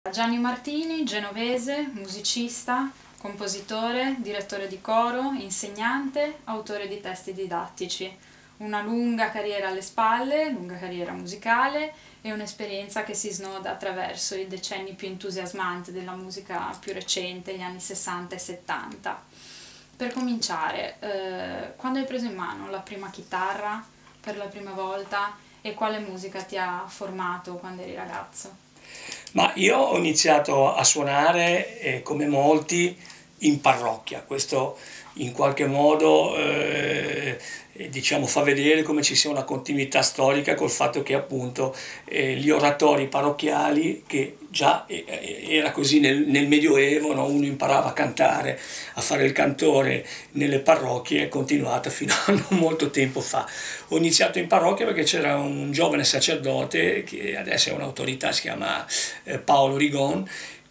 Gianni Martini, genovese, musicista, compositore, direttore di coro, insegnante, autore di testi didattici. Una lunga carriera alle spalle, lunga carriera musicale e un'esperienza che si snoda attraverso i decenni più entusiasmanti della musica più recente, gli anni 60 e 70. Per cominciare, quando hai preso in mano la prima chitarra per la prima volta e quale musica ti ha formato quando eri ragazzo? Ma io ho iniziato a suonare, come molti, in parrocchia. Questo in qualche modo diciamo, fa vedere come ci sia una continuità storica col fatto che appunto gli oratori parrocchiali, che già era così nel Medioevo, no? Uno imparava a cantare, a fare il cantore nelle parrocchie, è continuata fino a non molto tempo fa. Ho iniziato in parrocchia perché c'era un giovane sacerdote che adesso è un'autorità, si chiama Paolo Rigon,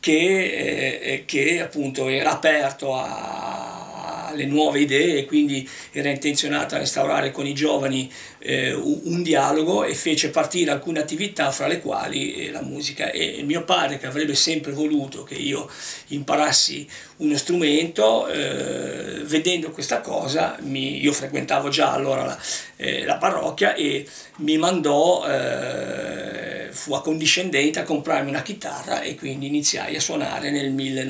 che appunto era aperto alle nuove idee e quindi era intenzionato a instaurare con i giovani un dialogo, e fece partire alcune attività fra le quali la musica. E mio padre, che avrebbe sempre voluto che io imparassi uno strumento, vedendo questa cosa, io frequentavo già allora la parrocchia, e mi mandò, fu accondiscendente a comprarmi una chitarra, e quindi iniziai a suonare nel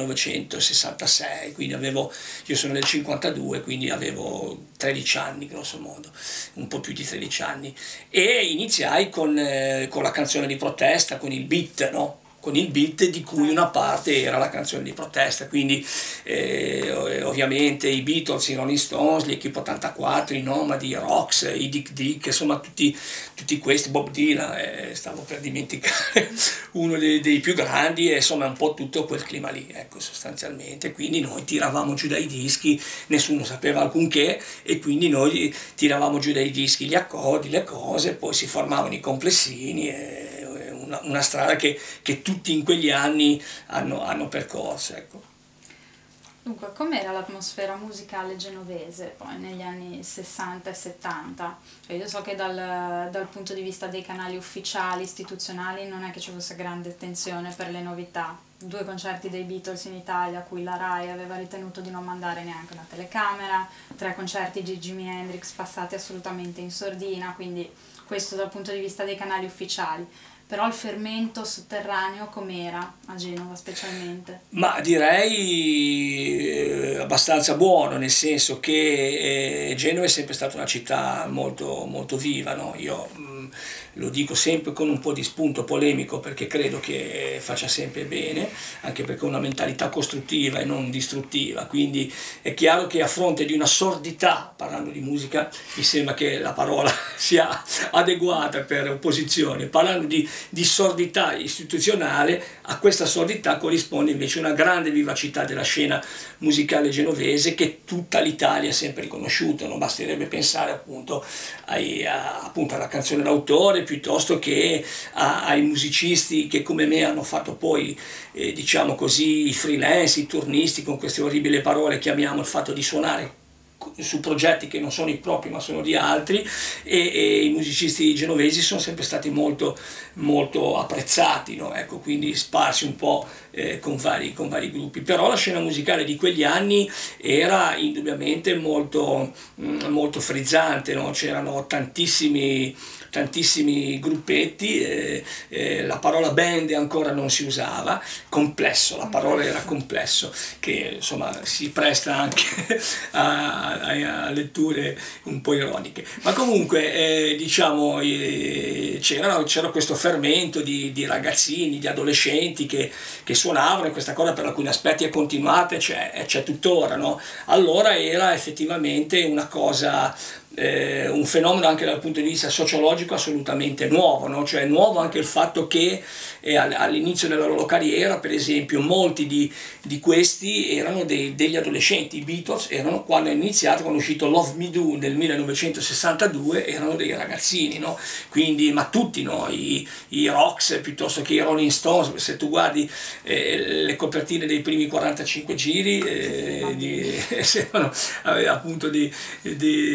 1966, quindi io sono del 52, quindi avevo 13 anni grosso modo, un po' più di 13 anni, e iniziai con la canzone di protesta, con il beat, no? Con il beat di cui una parte era la canzone di protesta, quindi ovviamente i Beatles, i Rolling Stones, gli Equipe 84, i Nomadi, i Rox, i Dick Dick, insomma tutti questi, Bob Dylan, stavo per dimenticare uno dei più grandi, e insomma un po' tutto quel clima lì, ecco, sostanzialmente. Quindi noi tiravamo giù dai dischi, nessuno sapeva alcunché, e quindi noi tiravamo giù dai dischi gli accordi, le cose, poi si formavano i complessini, e una strada che tutti in quegli anni hanno percorso, ecco. Dunque, com'era l'atmosfera musicale genovese poi negli anni 60 e 70? Cioè, io so che dal punto di vista dei canali ufficiali, istituzionali, non è che ci fosse grande attenzione per le novità. 2 concerti dei Beatles in Italia, a cui la Rai aveva ritenuto di non mandare neanche una telecamera, 3 concerti di Jimi Hendrix passati assolutamente in sordina, quindi questo dal punto di vista dei canali ufficiali. Però il fermento sotterraneo com'era a Genova specialmente? Ma direi abbastanza buono, nel senso che Genova è sempre stata una città molto, molto viva, no? Io lo dico sempre con un po' di spunto polemico, perché credo che faccia sempre bene, anche perché è una mentalità costruttiva e non distruttiva, quindi è chiaro che a fronte di una sordità, parlando di musica, mi sembra che la parola sia adeguata per opposizione, parlando di sordità istituzionale, a questa sordità corrisponde invece una grande vivacità della scena musicale genovese, che tutta l'Italia ha sempre riconosciuto. Non basterebbe pensare appunto alla canzone d'autore, piuttosto che ai musicisti che come me hanno fatto poi diciamo così, i freelance, i turnisti, con queste orribili parole chiamiamo il fatto di suonare su progetti che non sono i propri ma sono di altri, e i musicisti genovesi sono sempre stati molto, molto apprezzati, no? Ecco, quindi sparsi un po' con vari gruppi. Però la scena musicale di quegli anni era indubbiamente molto, molto frizzante, no? C'erano tantissimi gruppetti, la parola band ancora non si usava, complesso, la parola era complesso, che insomma si presta anche a letture un po' ironiche, ma comunque diciamo c'era questo fermento di ragazzini, di adolescenti che suonavano, e questa cosa per alcuni aspetti è continuata, c'è tuttora, no? Allora era effettivamente una cosa, un fenomeno anche dal punto di vista sociologico assolutamente nuovo, no? Cioè nuovo anche il fatto che all'inizio della loro carriera, per esempio, molti di questi erano degli adolescenti. I Beatles erano, quando è uscito Love Me Do nel 1962, erano dei ragazzini, no? Quindi, ma tutti, no? I Rox, piuttosto che i Rolling Stones, se tu guardi le copertine dei primi 45 giri, sembrano appunto dei bambini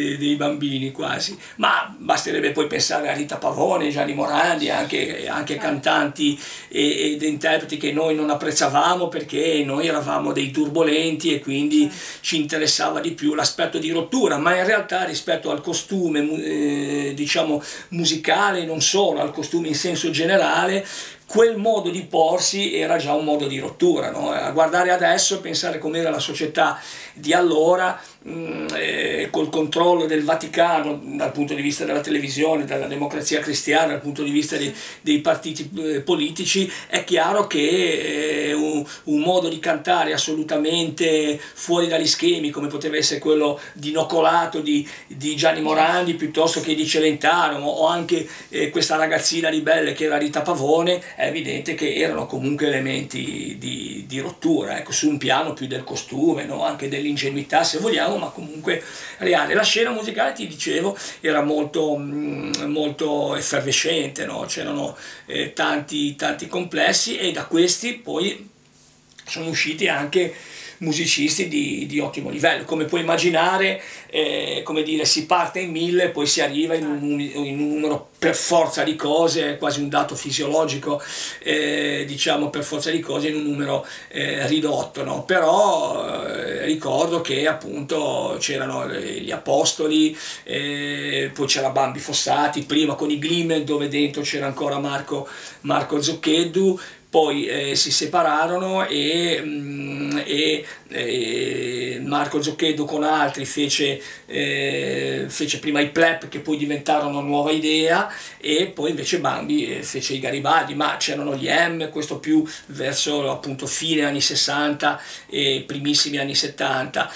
bambini quasi, ma basterebbe poi pensare a Rita Pavone, Gianni Morandi, anche cantanti ed interpreti che noi non apprezzavamo perché noi eravamo dei turbolenti e quindi ci interessava di più l'aspetto di rottura, ma in realtà rispetto al costume diciamo musicale, non solo, al costume in senso generale, quel modo di porsi era già un modo di rottura, no? A guardare adesso e pensare com'era la società di allora, col controllo del Vaticano dal punto di vista della televisione, della democrazia cristiana, dal punto di vista dei partiti politici, è chiaro che un modo di cantare assolutamente fuori dagli schemi, come poteva essere quello di Noccolato di Gianni Morandi, piuttosto che di Celentano, o anche questa ragazzina ribelle che era Rita Pavone, è evidente che erano comunque elementi di rottura, ecco, su un piano più del costume, no? Anche dell'ingenuità se vogliamo, ma comunque reale. La scena musicale, ti dicevo, era molto effervescente, no? C'erano tanti complessi e da questi poi sono usciti anche musicisti di ottimo livello. Come puoi immaginare, come dire, si parte in 1000 e poi si arriva in un numero per forza di cose, quasi un dato fisiologico, diciamo per forza di cose, in un numero ridotto, no? Però ricordo che appunto c'erano gli Apostoli, poi c'era Bambi Fossati, prima con i Glimmer dove dentro c'era ancora Marco Zoccheddu. Poi si separarono e Marco Zoccheddu con altri fece prima i Pleb, che poi diventarono Nuova Idea, e poi invece Bambi fece i Garibaldi, ma c'erano gli M, questo più verso appunto fine anni 60 e primissimi anni 70,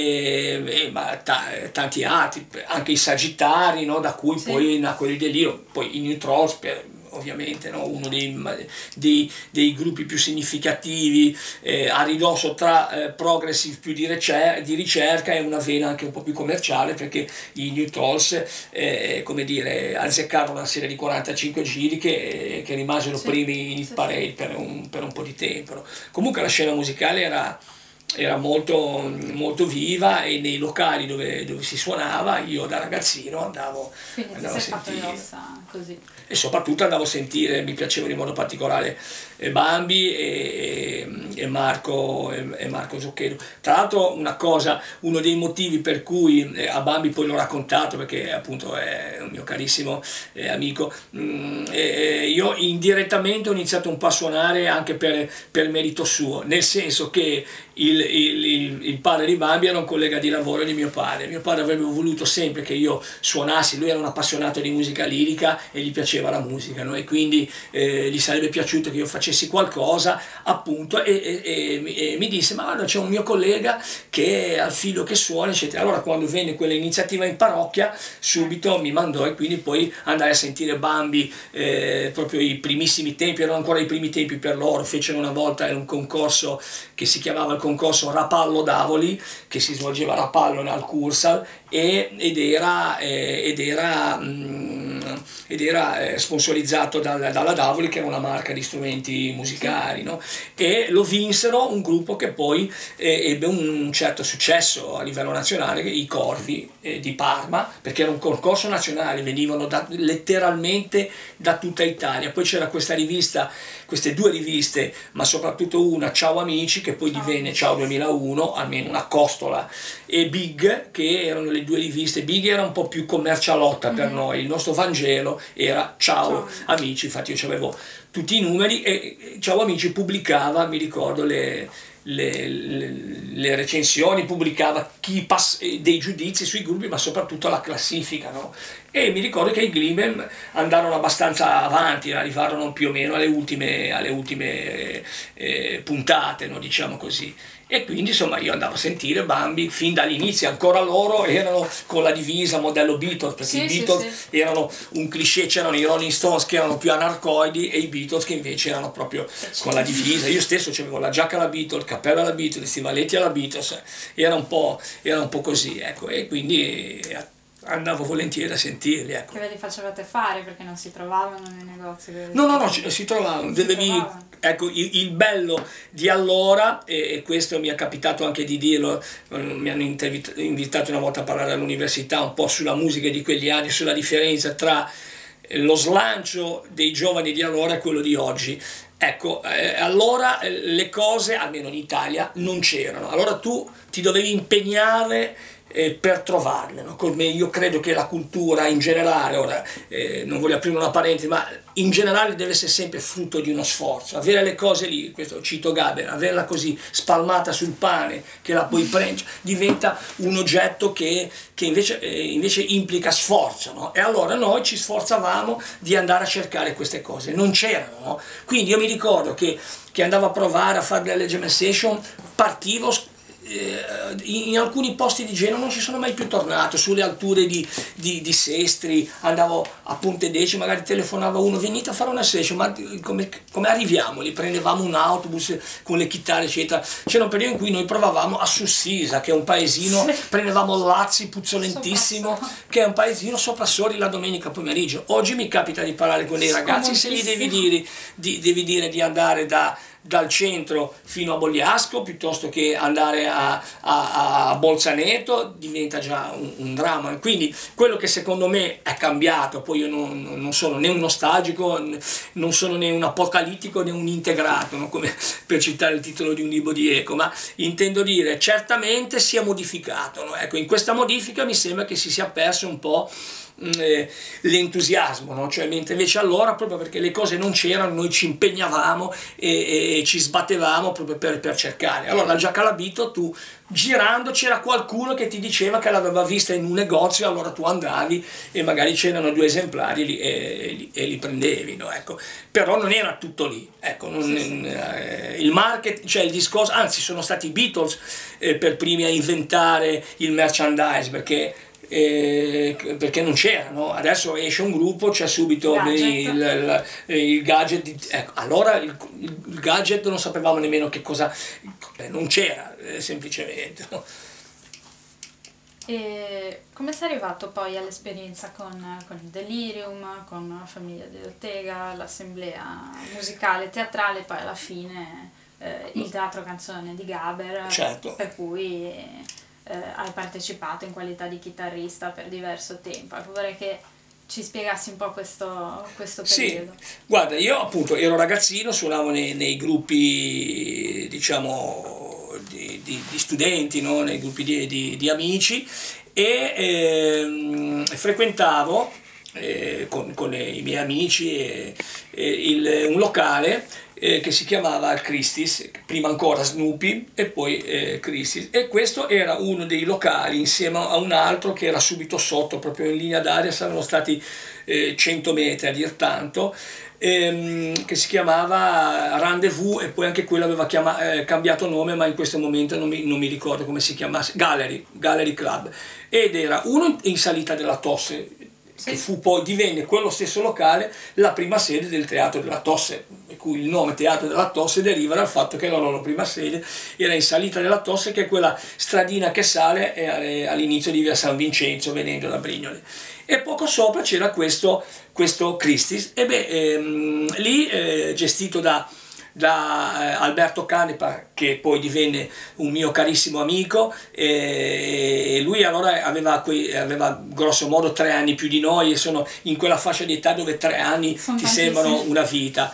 tanti altri, anche i Sagittari, no? Da cui poi nacque il delirio, poi i New Trolls, ovviamente, no? Uno dei gruppi più significativi, a ridosso tra progressive più di ricerca e una vena anche un po' più commerciale, perché i New Trolls come dire, azzeccarono una serie di 45 giri che rimasero primi in hit parade per un po' di tempo, no? Comunque la scena musicale era molto viva, e nei locali dove si suonava io da ragazzino andavo a sentire, così. E soprattutto andavo a sentire, mi piacevano in modo particolare Bambi e Marco Zoccheddu. Tra l'altro uno dei motivi per cui a Bambi, poi l'ho raccontato perché appunto è un mio carissimo amico, io indirettamente ho iniziato un po' a suonare anche per merito suo, nel senso che il padre di Bambi era un collega di lavoro di mio padre. Mio padre avrebbe voluto sempre che io suonassi, lui era un appassionato di musica lirica e gli piaceva la musica, no? E quindi gli sarebbe piaciuto che io facessi qualcosa, appunto, e mi disse: ma guarda, c'è un mio collega che ha il figlio che suona, eccetera. Allora quando venne quell'iniziativa in parrocchia subito mi mandò, e quindi poi andai a sentire Bambi, proprio i primissimi tempi, erano ancora i primi tempi per loro. Fecero una volta un concorso che si chiamava il concorso Rapallo Davoli, che si svolgeva a Rapallo al Cursal, ed era sponsorizzato dalla Davoli, che era una marca di strumenti musicali, no? E lo vinsero un gruppo che poi ebbe un certo successo a livello nazionale, i Corvi di Parma, perché era un concorso nazionale, venivano letteralmente da tutta Italia. Poi c'era questa rivista, queste due riviste, ma soprattutto una, Ciao Amici, che poi divenne Ciao 2001, almeno una costola, e Big, che erano le due riviste. Big era un po' più commercialotta per noi, il nostro Vangelo era Ciao Amici, infatti io avevo tutti i numeri, e Ciao Amici pubblicava, mi ricordo, le recensioni, pubblicava dei giudizi sui gruppi, ma soprattutto la classifica, no? E mi ricordo che i Glimmer andarono abbastanza avanti, arrivarono più o meno alle ultime puntate, no? Diciamo così. E quindi insomma io andavo a sentire Bambi fin dall'inizio. Ancora loro erano con la divisa modello Beatles, perché i Beatles erano un cliché, c'erano i Rolling Stones che erano più anarcoidi e i Beatles che invece erano proprio con la divisa. Io stesso avevo la giacca alla Beatles, il cappello alla Beatles, i stivaletti alla Beatles, era un po' così, ecco. E quindi andavo volentieri a sentirli, ecco. Che ve li facevate fare perché non si trovavano nei negozi? No, si trovavano. Ecco, il bello di allora, e questo mi è capitato anche di dirlo, mi hanno invitato una volta a parlare all'università un po' sulla musica di quegli anni, sulla differenza tra lo slancio dei giovani di allora e quello di oggi. Ecco, allora le cose, almeno in Italia, non c'erano. Allora tu ti dovevi impegnare per trovarle, no? Come io credo che la cultura in generale, ora non voglio aprire una parentesi, ma in generale deve essere sempre frutto di uno sforzo. Avere le cose lì, questo cito Gaber, averla così spalmata sul pane, che la puoi prendere, diventa un oggetto che invece implica sforzo, no? E allora noi ci sforzavamo di andare a cercare queste cose, non c'erano, no? Quindi io mi ricordo che andavo a provare a fare delle jam session, partivo, in alcuni posti di Genova non ci sono mai più tornato, sulle alture di Sestri, andavo a Ponte Deci, magari telefonava uno, venite a fare una session, ma come arriviamo? Li prendevamo un autobus con le chitarre eccetera. C'era un periodo in cui noi provavamo a Sussisa, che è un paesino, prendevamo Lazzi, puzzolentissimo, che è un paesino sopra Sori, la domenica pomeriggio. Oggi mi capita di parlare con dei ragazzi, se gli devi dire di andare dal centro fino a Bogliasco piuttosto che andare a Bolzaneto, diventa già un dramma. Quindi quello che secondo me è cambiato, poi io non sono né un nostalgico, non sono né un apocalittico né un integrato, no? Come per citare il titolo di un libro di Eco, ma intendo dire certamente si è modificato, no? Ecco, in questa modifica mi sembra che si sia perso un po' l'entusiasmo, no? Cioè, mentre invece allora, proprio perché le cose non c'erano, noi ci impegnavamo e ci sbattevamo proprio per cercare. Allora la giacca all'abito, tu girando c'era qualcuno che ti diceva che l'aveva vista in un negozio, allora tu andavi e magari c'erano 2 esemplari e li prendevi, no? Ecco. Però non era tutto lì, ecco, il market, cioè il discorso, anzi sono stati i Beatles per primi a inventare il merchandise, perché non c'era, no? Adesso esce un gruppo, c'è subito il gadget, ecco, allora il gadget non sapevamo nemmeno che cosa, non c'era semplicemente, no? E come sei arrivato poi all'esperienza con il Delirium, con la famiglia di Ortega, l'assemblea musicale, teatrale, poi alla fine il teatro canzone di Gaber, certo. Per cui hai partecipato in qualità di chitarrista per diverso tempo. Vorrei che ci spiegassi un po' questo periodo. Sì, guarda, io appunto ero ragazzino, suonavo nei gruppi, diciamo, di studenti, no? Nei gruppi di amici e frequentavo con i miei amici un locale che si chiamava Christie's, prima ancora Snoopy e poi Christie's, e questo era uno dei locali insieme a un altro che era subito sotto, proprio in linea d'aria, saranno stati 100 metri a dir tanto, che si chiamava Rendezvous, e poi anche quello aveva cambiato nome, ma in questo momento non mi ricordo come si chiamasse, Gallery Club, ed era uno in salita della Tosse, che divenne quello stesso locale la prima sede del Teatro della Tosse, per cui il nome Teatro della Tosse deriva dal fatto che la loro prima sede era in salita della Tosse, che è quella stradina che sale all'inizio di via San Vincenzo venendo da Brignole, e poco sopra c'era questo Christie's, e lì gestito da Alberto Canepa, che poi divenne un mio carissimo amico, e lui allora aveva grosso modo 3 anni più di noi, e sono in quella fascia di età dove 3 anni ti sembrano una vita,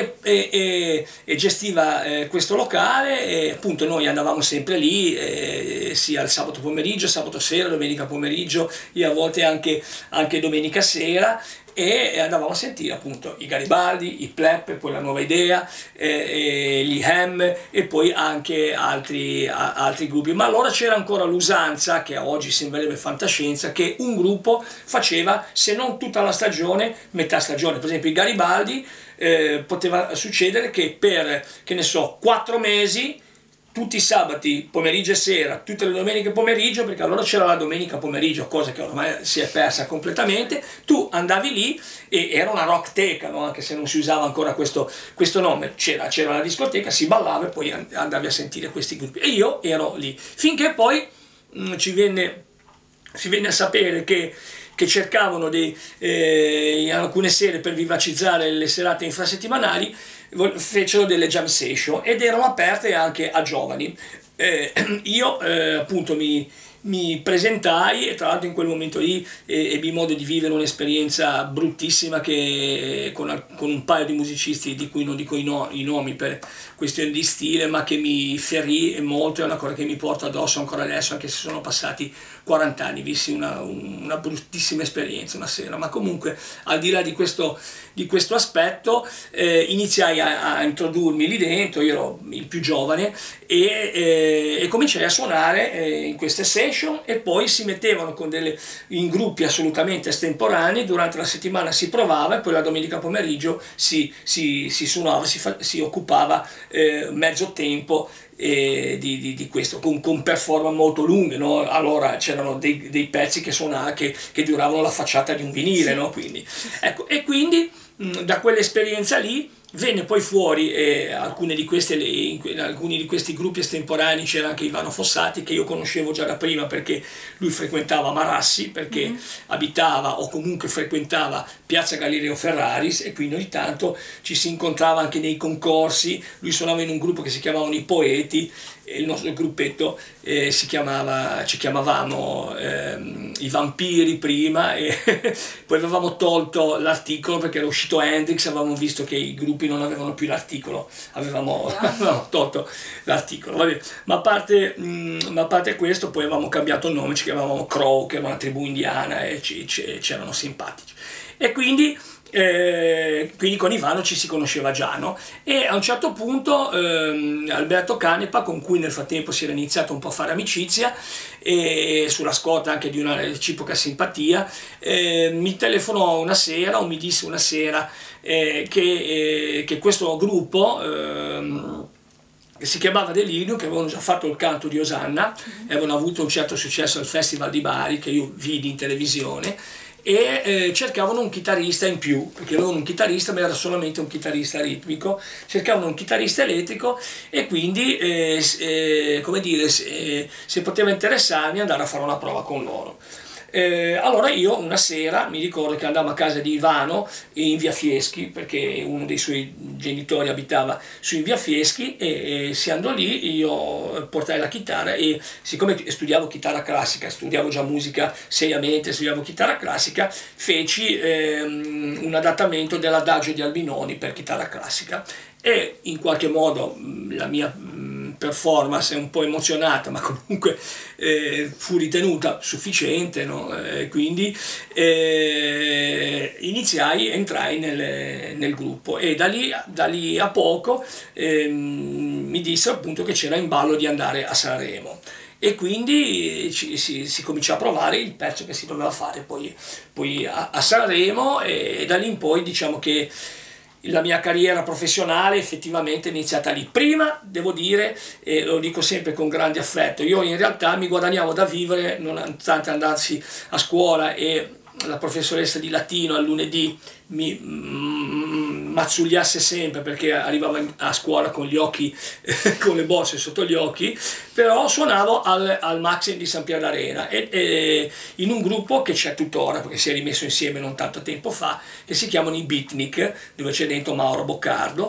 e gestiva questo locale, e appunto noi andavamo sempre lì, sia il sabato pomeriggio, sabato sera, domenica pomeriggio e a volte anche domenica sera, e andavamo a sentire appunto i Garibaldi, i Plep, poi la Nuova Idea, gli Hem e poi anche altri gruppi. Ma allora c'era ancora l'usanza, che oggi sembrerebbe fantascienza, che un gruppo faceva, se non tutta la stagione, metà stagione. Per esempio i Garibaldi, poteva succedere che per, che ne so, 4 mesi, tutti i sabati pomeriggio e sera, tutte le domeniche pomeriggio, perché allora c'era la domenica pomeriggio, cosa che ormai si è persa completamente, tu andavi lì e era una rockteca, no? Anche se non si usava ancora questo nome, c'era la discoteca, si ballava e poi andavi a sentire questi gruppi, e io ero lì, finché poi ci venne si venne a sapere che cercavano in alcune sere, per vivacizzare le serate infrasettimanali, fecero delle jam session ed erano aperte anche a giovani. Io appunto mi presentai, e tra l'altro in quel momento lì ebbi modo di vivere un'esperienza bruttissima con un paio di musicisti di cui non dico i nomi per questioni di stile, ma che mi ferì molto. È una cosa che mi porto addosso ancora adesso, anche se sono passati 40 anni. Vissi una bruttissima esperienza una sera, ma comunque, al di là di questo aspetto, iniziai a introdurmi lì dentro. Io ero il più giovane e cominciai a suonare in queste session, e poi si mettevano in gruppi assolutamente estemporanei. Durante la settimana si provava, e poi la domenica pomeriggio si suonava, si occupava mezzo tempo di questo, con performance molto lunghe, no? Allora c'erano dei pezzi che duravano la facciata di un vinile, no? Quindi, ecco, e quindi da quell'esperienza lì venne poi fuori alcuni di questi gruppi estemporanei. C'era anche Ivano Fossati, che io conoscevo già da prima, perché lui frequentava Marassi, perché abitava o comunque frequentava Piazza Galileo Ferraris, e quindi ogni tanto ci si incontrava anche nei concorsi. Lui suonava in un gruppo che si chiamavano I Poeti, e il nostro gruppetto ci chiamavamo I Vampiri prima, e poi avevamo tolto l'articolo perché era uscito Hendrix, avevamo visto che i gruppi non avevano più l'articolo, avevamo tolto l'articolo. Vabbè. Ma a parte questo, poi avevamo cambiato il nome, ci chiamavamo Crow, che era una tribù indiana, e c'erano simpatici. E quindi con Ivano ci si conosceva già, no? E a un certo punto Alberto Canepa, con cui nel frattempo si era iniziato un po' a fare amicizia, e sulla scorta anche di una reciproca simpatia, mi telefonò una sera, o mi disse una sera, che questo gruppo, che si chiamava Delirium, che avevano già fatto il canto di Osanna, e avevano avuto un certo successo al Festival di Bari, che io vidi in televisione, e cercavano un chitarrista in più, perché avevano un chitarrista, ma era solamente un chitarrista ritmico. Cercavano un chitarrista elettrico, e quindi come dire, se poteva interessarmi, andare a fare una prova con loro. Allora io una sera mi ricordo che andavo a casa di Ivano in via Fieschi, perché uno dei suoi genitori abitava su in via Fieschi, e si andò lì. Io portai la chitarra, e siccome studiavo chitarra classica, studiavo già musica seriamente, studiavo chitarra classica, feci un adattamento dell'Adagio di Albinoni per chitarra classica, e in qualche modo la mia performance è un po' emozionata, ma comunque fu ritenuta sufficiente, no? Quindi entrai nel gruppo, e da lì a poco mi disse appunto che c'era in ballo di andare a Sanremo, e quindi si cominciò a provare il pezzo che si doveva fare poi a Sanremo, e da lì in poi diciamo che la mia carriera professionale effettivamente è iniziata lì. Prima, devo dire, e lo dico sempre con grande affetto, io in realtà mi guadagnavo da vivere, nonostante andassi a scuola e la professoressa di latino al lunedì mi mazzugliasse sempre, perché arrivavo a scuola con gli occhi, con le borse sotto gli occhi, però suonavo al Maxim di San Pier d'Arena, e in un gruppo che c'è tuttora, perché si è rimesso insieme non tanto tempo fa, che si chiamano i Beatnik, dove c'è dentro Mauro Boccardo,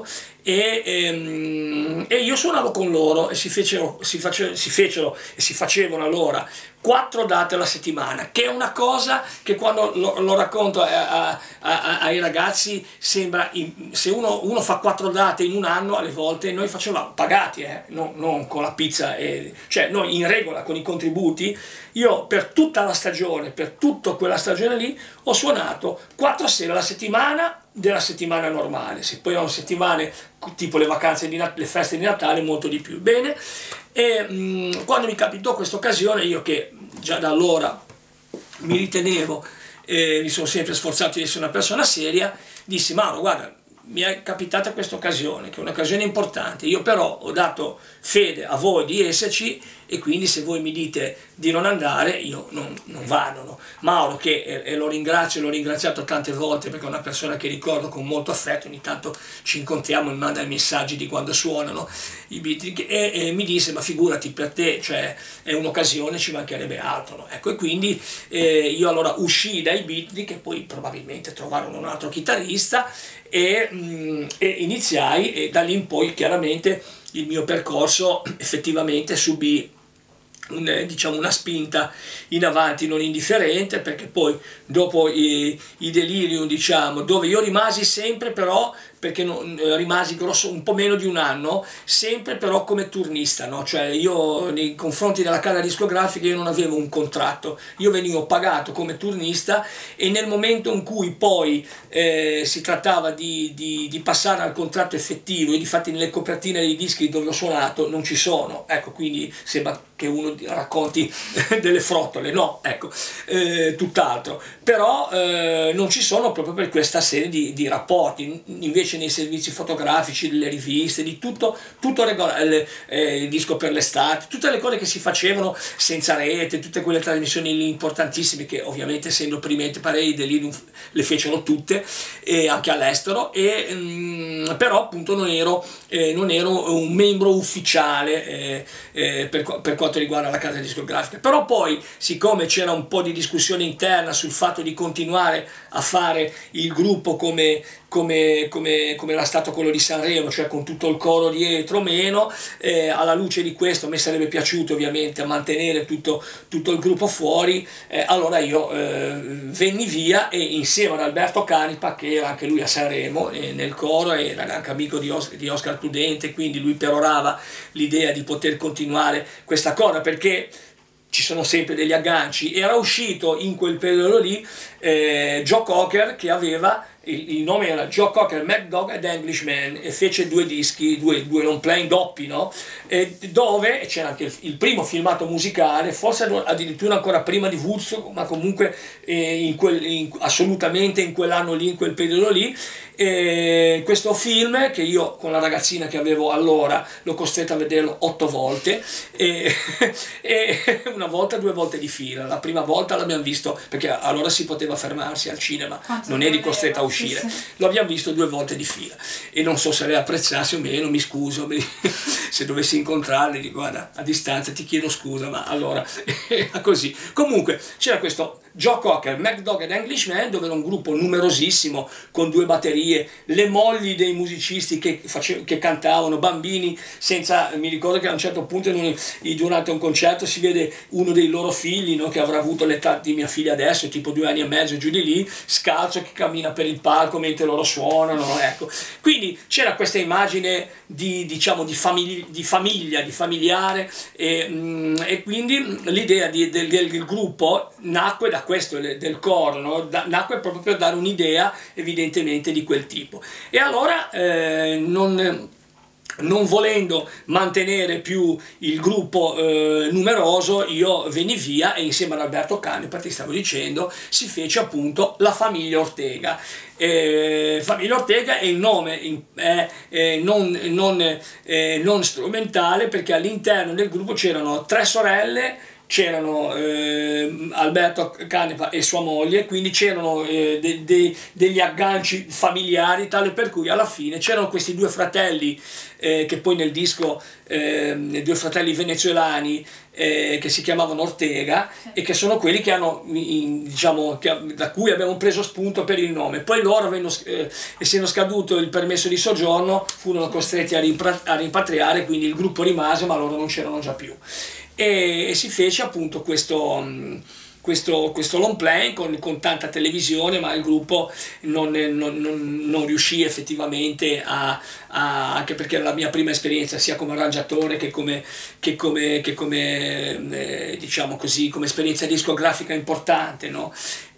e io suonavo con loro, e si fecero e si facevano allora 4 date alla settimana, che è una cosa che quando lo racconto ai ragazzi sembra, se uno fa 4 date in un anno, alle volte noi facevamo pagati, non con la pizza, cioè noi in regola con i contributi. Io per tutta la stagione, per tutta quella stagione lì, ho suonato 4 sere alla settimana della settimana normale. Se poi erano settimane tipo le vacanze le feste di Natale, molto di più. Bene, e quando mi capitò questa occasione, io che già da allora mi ritenevo, mi sono sempre sforzato di essere una persona seria, dissi: Mauro, guarda, mi è capitata questa occasione, che è un'occasione importante, io però ho dato fede a voi di esserci, e quindi se voi mi dite di non andare io non vado, no? Mauro, che lo ringrazio, l'ho ringraziato tante volte perché è una persona che ricordo con molto affetto, ogni tanto ci incontriamo e mi manda i messaggi di quando suonano i Beatles, e mi disse ma figurati, per te, cioè, è un'occasione, ci mancherebbe altro, no? Ecco, e quindi io allora uscii dai Beatles, che poi probabilmente trovarono un altro chitarrista, e iniziai, e da lì in poi chiaramente il mio percorso effettivamente subì diciamo una spinta in avanti non indifferente, perché poi dopo i Delirium, diciamo, dove io rimasi sempre, però perché rimasi un po' meno di un anno, sempre però come turnista, no? Cioè io nei confronti della casa discografica io non avevo un contratto, io venivo pagato come turnista, e nel momento in cui poi si trattava di passare al contratto effettivo, e difatti nelle copertine dei dischi dove ho suonato non ci sono, ecco, quindi sembra che uno racconti delle frottole, no, ecco, tutt'altro, però non ci sono proprio per questa serie di rapporti. Invece nei servizi fotografici, delle riviste, di tutto il disco per l'estate, tutte le cose che si facevano senza rete, tutte quelle trasmissioni importantissime che ovviamente, essendo Primetti Parei, Delirium le fecero tutte, anche all'estero, però appunto non ero un membro ufficiale per quanto riguarda la casa discografica. Però poi, siccome c'era un po' di discussione interna sul fatto di continuare a fare il gruppo come era stato quello di Sanremo, cioè con tutto il coro dietro, meno, alla luce di questo a me sarebbe piaciuto ovviamente mantenere tutto il gruppo fuori, allora io venni via, e insieme ad Alberto Canipa, che era anche lui a Sanremo nel coro, era anche amico di Oscar Prudente, quindi lui perorava l'idea di poter continuare questa cosa, perché ci sono sempre degli agganci. Era uscito in quel periodo lì Joe Cocker, che aveva il nome era Joe Cocker, Mad Dog and Englishman, e fece due dischi, due long play doppi, no? Dove c'era anche il primo filmato musicale, forse addirittura ancora prima di Woodstock, ma comunque assolutamente in quell'anno lì, in quel periodo lì. Questo film, che io con la ragazzina che avevo allora l'ho costretta a vederlo 8 volte, e una volta, 2 volte di fila. La prima volta l'abbiamo visto, perché allora si poteva fermarsi al cinema, non eri costretta a uscire, lo abbiamo visto 2 volte di fila, e non so se lei apprezzasse o meno, mi scuso se dovessi incontrarli, dico guarda, a distanza ti chiedo scusa, ma allora così. Comunque c'era questo Joe Cocker, Mad Dog and Englishman, dove era un gruppo numerosissimo con 2 batterie, le mogli dei musicisti che cantavano, bambini senza, mi ricordo che a un certo punto durante un concerto si vede uno dei loro figli, no, che avrà avuto l'età di mia figlia adesso, tipo 2 anni e mezzo, giù di lì, scalzo, che cammina per il palco mentre loro suonano, ecco. Quindi c'era questa immagine diciamo di famiglia, di familiare, e quindi l'idea del gruppo nacque da questo, del coro, no? Nacque proprio per dare un'idea evidentemente di quel tipo. E allora non volendo mantenere più il gruppo numeroso, io venni via, e insieme ad Alberto Canipa, ti stavo dicendo, si fece appunto la famiglia Ortega. Famiglia Ortega è il nome non strumentale, perché all'interno del gruppo c'erano 3 sorelle, c'erano Alberto Canipa e sua moglie, quindi c'erano degli agganci familiari, tale per cui alla fine c'erano questi 2 fratelli, che poi nel disco, 2 fratelli venezuelani, che si chiamavano Ortega, e che sono quelli che hanno, diciamo, da cui abbiamo preso spunto per il nome. Poi loro, essendo scaduto il permesso di soggiorno, furono costretti a rimpatriare, quindi il gruppo rimase, ma loro non c'erano già più. E si fece appunto questo long play con tanta televisione, ma il gruppo non riuscì effettivamente anche perché era la mia prima esperienza sia come arrangiatore che come diciamo così, come esperienza discografica importante, no?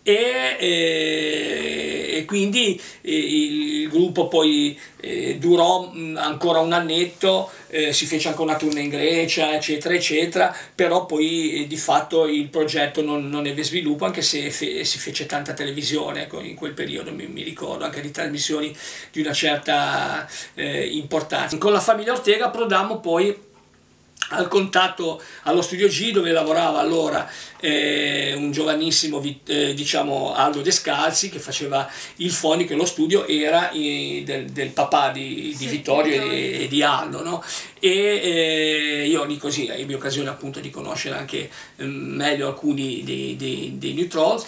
E quindi il gruppo poi durò ancora un annetto, si fece anche una tournée in Grecia, eccetera eccetera, però poi di fatto il progetto non ebbe sviluppo, anche se si fece tanta televisione, ecco, in quel periodo mi ricordo anche di trasmissioni di una certa importanza. Con la famiglia Ortega approdammo poi al contatto allo Studio G, dove lavorava allora un giovanissimo diciamo Aldo Descalzi, che faceva il fonico, e lo studio era del papà di Sì, Vittorio Vittorio. e di Aldo, no? E io lì così ebbi occasione appunto di conoscere anche meglio alcuni dei New Trolls,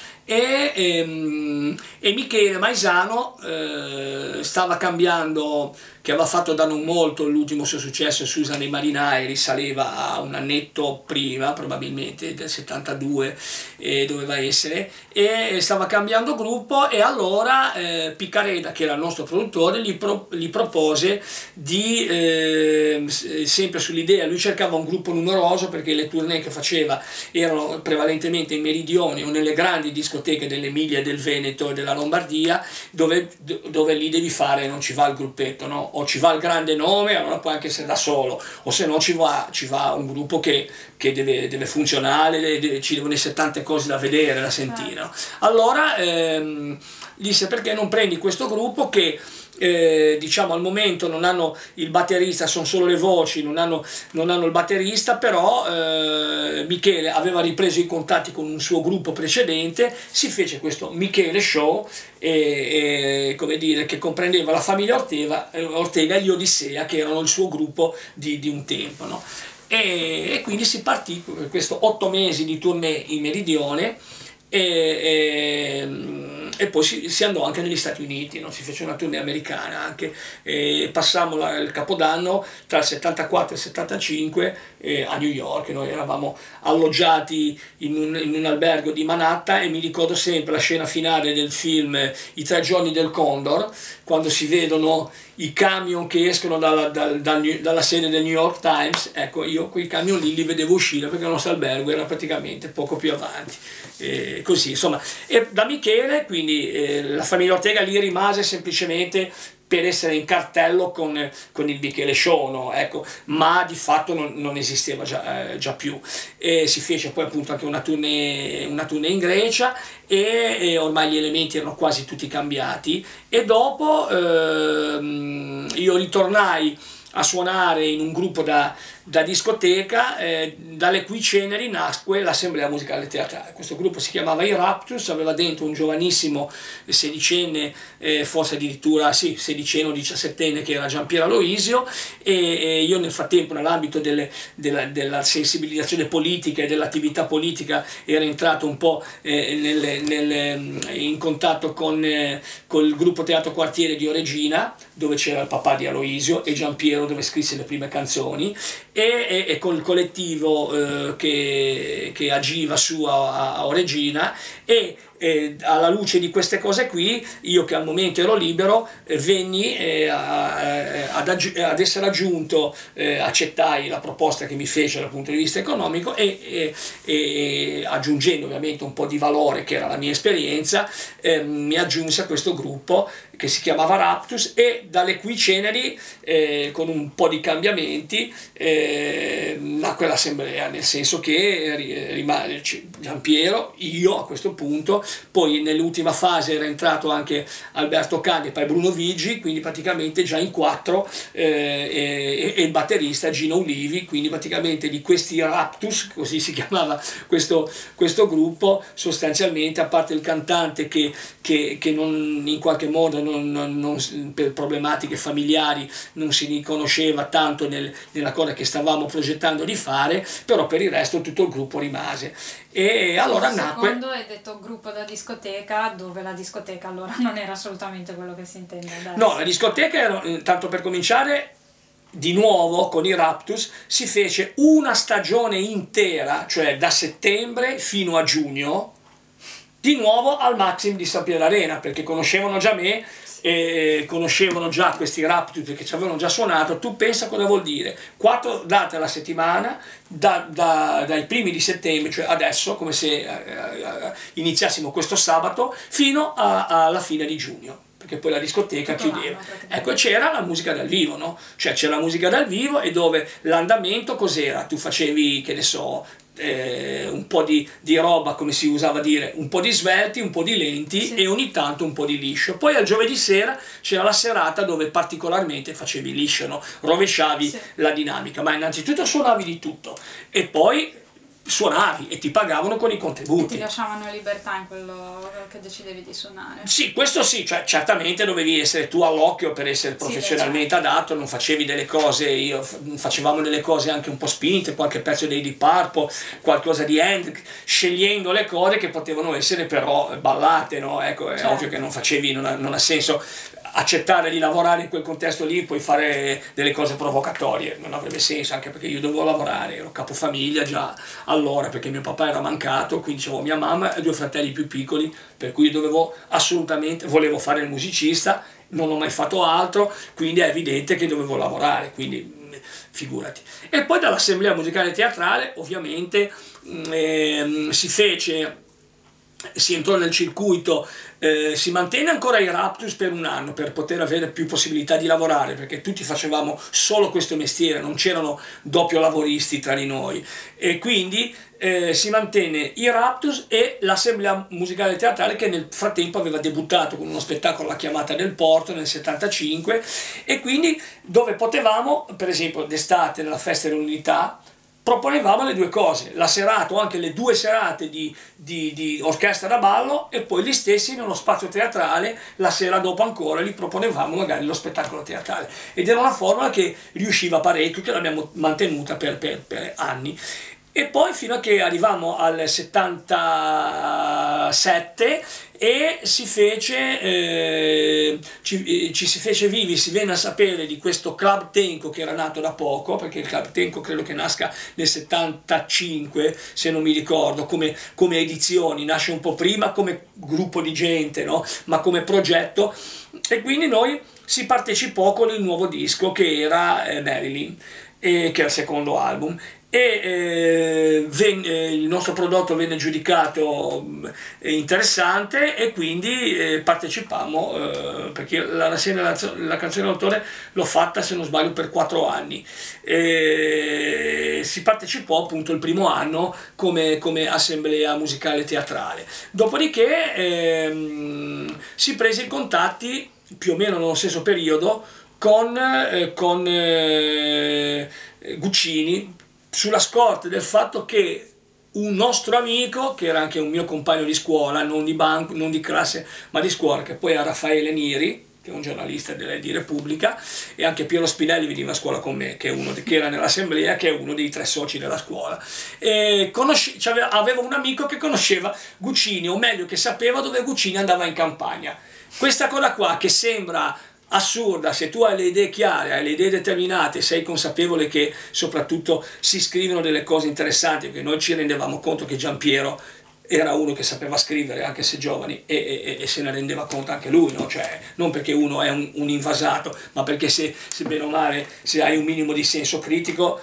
e Michele Maisano stava cambiando, che aveva fatto da non molto l'ultimo suo successo, Susan e i Marinai, risaleva a un annetto prima, probabilmente del 72 doveva essere, e stava cambiando gruppo, e allora Piccareda, che era il nostro produttore, gli propose di, sempre sull'idea, lui cercava un gruppo numeroso perché le tournée che faceva erano prevalentemente in meridione o nelle grandi discoteche dell'Emilia, del Veneto e della Lombardia, dove lì devi fare, non ci va il gruppetto, no? O ci va il grande nome, allora puoi anche essere da solo, o se no ci va un gruppo che deve funzionare, ci devono essere tante cose da vedere, da sentire, no? Allora disse: perché non prendi questo gruppo che diciamo al momento non hanno il batterista, sono solo le voci, non hanno il batterista, però Michele aveva ripreso i contatti con un suo gruppo precedente, si fece questo Michele Show, come dire, che comprendeva la famiglia Ortega e gli Odissea, che erano il suo gruppo di un tempo, no? E quindi si partì con questo 8 mesi di tournée in Meridione, e poi si andò anche negli Stati Uniti, no? Si fece una tournée americana anche, passammo il Capodanno tra il 74 e il 75 a New York. Noi eravamo alloggiati in un albergo di Manhattan, e mi ricordo sempre la scena finale del film I 3 giorni del Condor, quando si vedono i camion che escono dalla sede del New York Times. Ecco, io quei camion lì li vedevo uscire perché il nostro albergo era praticamente poco più avanti, così insomma. E da Michele quindi la famiglia Ortega lì rimase semplicemente per essere in cartello con il Michele Show, no? Ecco, ma di fatto non esisteva già più. E si fece poi appunto anche una tournée in Grecia, e ormai gli elementi erano quasi tutti cambiati, e dopo io ritornai a suonare in un gruppo da discoteca, dalle cui ceneri nacque l'Assemblea Musicale Teatrale. Questo gruppo si chiamava i Raptus, aveva dentro un giovanissimo sedicenne, forse addirittura sì, sedicenne o diciassettenne, che era Giampiero Aloisio, e io nel frattempo, nell'ambito della sensibilizzazione politica e dell'attività politica, ero entrato un po' in contatto con il gruppo Teatro Quartiere di Oregina, dove c'era il papà di Aloisio, e Giampiero, dove scrisse le prime canzoni, e con il collettivo che agiva su a Oregina. E alla luce di queste cose qui, io, che al momento ero libero, venni ad essere aggiunto, accettai la proposta che mi fece dal punto di vista economico, e aggiungendo ovviamente un po' di valore, che era la mia esperienza, mi aggiunse a questo gruppo che si chiamava Raptus, e dalle cui ceneri, con un po' di cambiamenti, nacque l'assemblea, nel senso che rimane Giampiero, io a questo punto, poi nell'ultima fase era entrato anche Alberto Cagni e poi Bruno Vigi, quindi praticamente già in 4, e il batterista Gino Ulivi, quindi praticamente di questi Raptus, così si chiamava questo gruppo, sostanzialmente, a parte il cantante che non, in qualche modo per problematiche familiari non si riconosceva tanto nella cosa che stavamo progettando di fare, però per il resto tutto il gruppo rimase. E allora nacque. Secondo è detto gruppo da discoteca, dove la discoteca allora non era assolutamente quello che si intende adesso. No, la discoteca era, tanto per cominciare, di nuovo con i Raptus si fece una stagione intera, cioè da settembre fino a giugno, di nuovo al Maxim di San Piero Arena, perché conoscevano già me, e conoscevano già questi Raptus che ci avevano già suonato. Tu pensa cosa vuol dire? 4 date alla settimana, dai primi di settembre, cioè adesso, come se iniziassimo questo sabato, fino alla fine di giugno, perché poi la discoteca chiudeva. Ecco, c'era la musica dal vivo, no? Cioè c'era la musica dal vivo, e dove l'andamento cos'era? Tu facevi, che ne so, un po' di roba, come si usava a dire, un po' di svelti, un po' di lenti, sì, e ogni tanto un po' di liscio. Poi al giovedì sera c'era la serata dove particolarmente facevi liscio, no? Rovesciavi, sì, la dinamica, ma innanzitutto suonavi di tutto e poi suonavi e ti pagavano con i contributi. Ti lasciavano libertà in quello che decidevi di suonare. Sì, questo sì, cioè certamente dovevi essere tu all'occhio per essere professionalmente, sì, adatto, non facevi delle cose, facevamo delle cose anche un po' spinte, qualche pezzo dei Deep Purple, qualcosa di Hendrix, scegliendo le cose che potevano essere però ballate, no? Ecco, è certo, ovvio che non facevi, non ha senso accettare di lavorare in quel contesto lì, poi fare delle cose provocatorie, non avrebbe senso, anche perché io dovevo lavorare, ero capofamiglia già allora, perché mio papà era mancato, quindi avevo mia mamma e 2 fratelli più piccoli, per cui dovevo assolutamente, volevo fare il musicista, non ho mai fatto altro, quindi è evidente che dovevo lavorare, quindi figurati. E poi dall'Assemblea Musicale Teatrale ovviamente si entrò nel circuito, si mantenne ancora i Raptus per un anno per poter avere più possibilità di lavorare, perché tutti facevamo solo questo mestiere, non c'erano doppio lavoristi tra di noi, e quindi si mantenne i Raptus e l'Assemblea Musicale Teatrale, che nel frattempo aveva debuttato con uno spettacolo La Chiamata del Porto nel 75, e quindi dove potevamo, per esempio d'estate nella Festa dell'Unità, proponevamo le 2 cose, la serata o anche le 2 serate di orchestra da ballo, e poi gli stessi nello spazio teatrale la sera dopo ancora li proponevamo magari lo spettacolo teatrale, ed era una formula che riusciva parecchio, che l'abbiamo mantenuta per anni. E poi fino a che arrivammo al 77 e ci si fece vivi, si venne a sapere di questo Club Tenco che era nato da poco, perché il Club Tenco credo che nasca nel 75, se non mi ricordo, come edizioni, nasce un po' prima come gruppo di gente, no? Ma come progetto, e quindi noi si partecipò con il nuovo disco che era Marilyn, che era il secondo album, e il nostro prodotto venne giudicato interessante, e quindi partecipammo, perché la rassegna della canzone d'autore l'ho fatta, se non sbaglio, per 4 anni. Si partecipò appunto il primo anno come assemblea musicale teatrale. Dopodiché si prese i contatti più o meno nello stesso periodo con Guccini, sulla scorta del fatto che un nostro amico, che era anche un mio compagno di scuola, non di banco, non di classe, ma di scuola, che poi era Raffaele Niri, che è un giornalista di Repubblica, e anche Piero Spinelli veniva a scuola con me, che era nell'assemblea, che è uno dei 3 soci della scuola. E aveva un amico che conosceva Guccini, o meglio che sapeva dove Guccini andava in campagna. Questa cosa qua, che sembra assurda, se tu hai le idee chiare, hai le idee determinate, sei consapevole che soprattutto si scrivono delle cose interessanti, perché noi ci rendevamo conto che Giampiero era uno che sapeva scrivere, anche se giovani, e se ne rendeva conto anche lui, no? Cioè, non perché uno è un invasato, ma perché se bene o male, se hai un minimo di senso critico,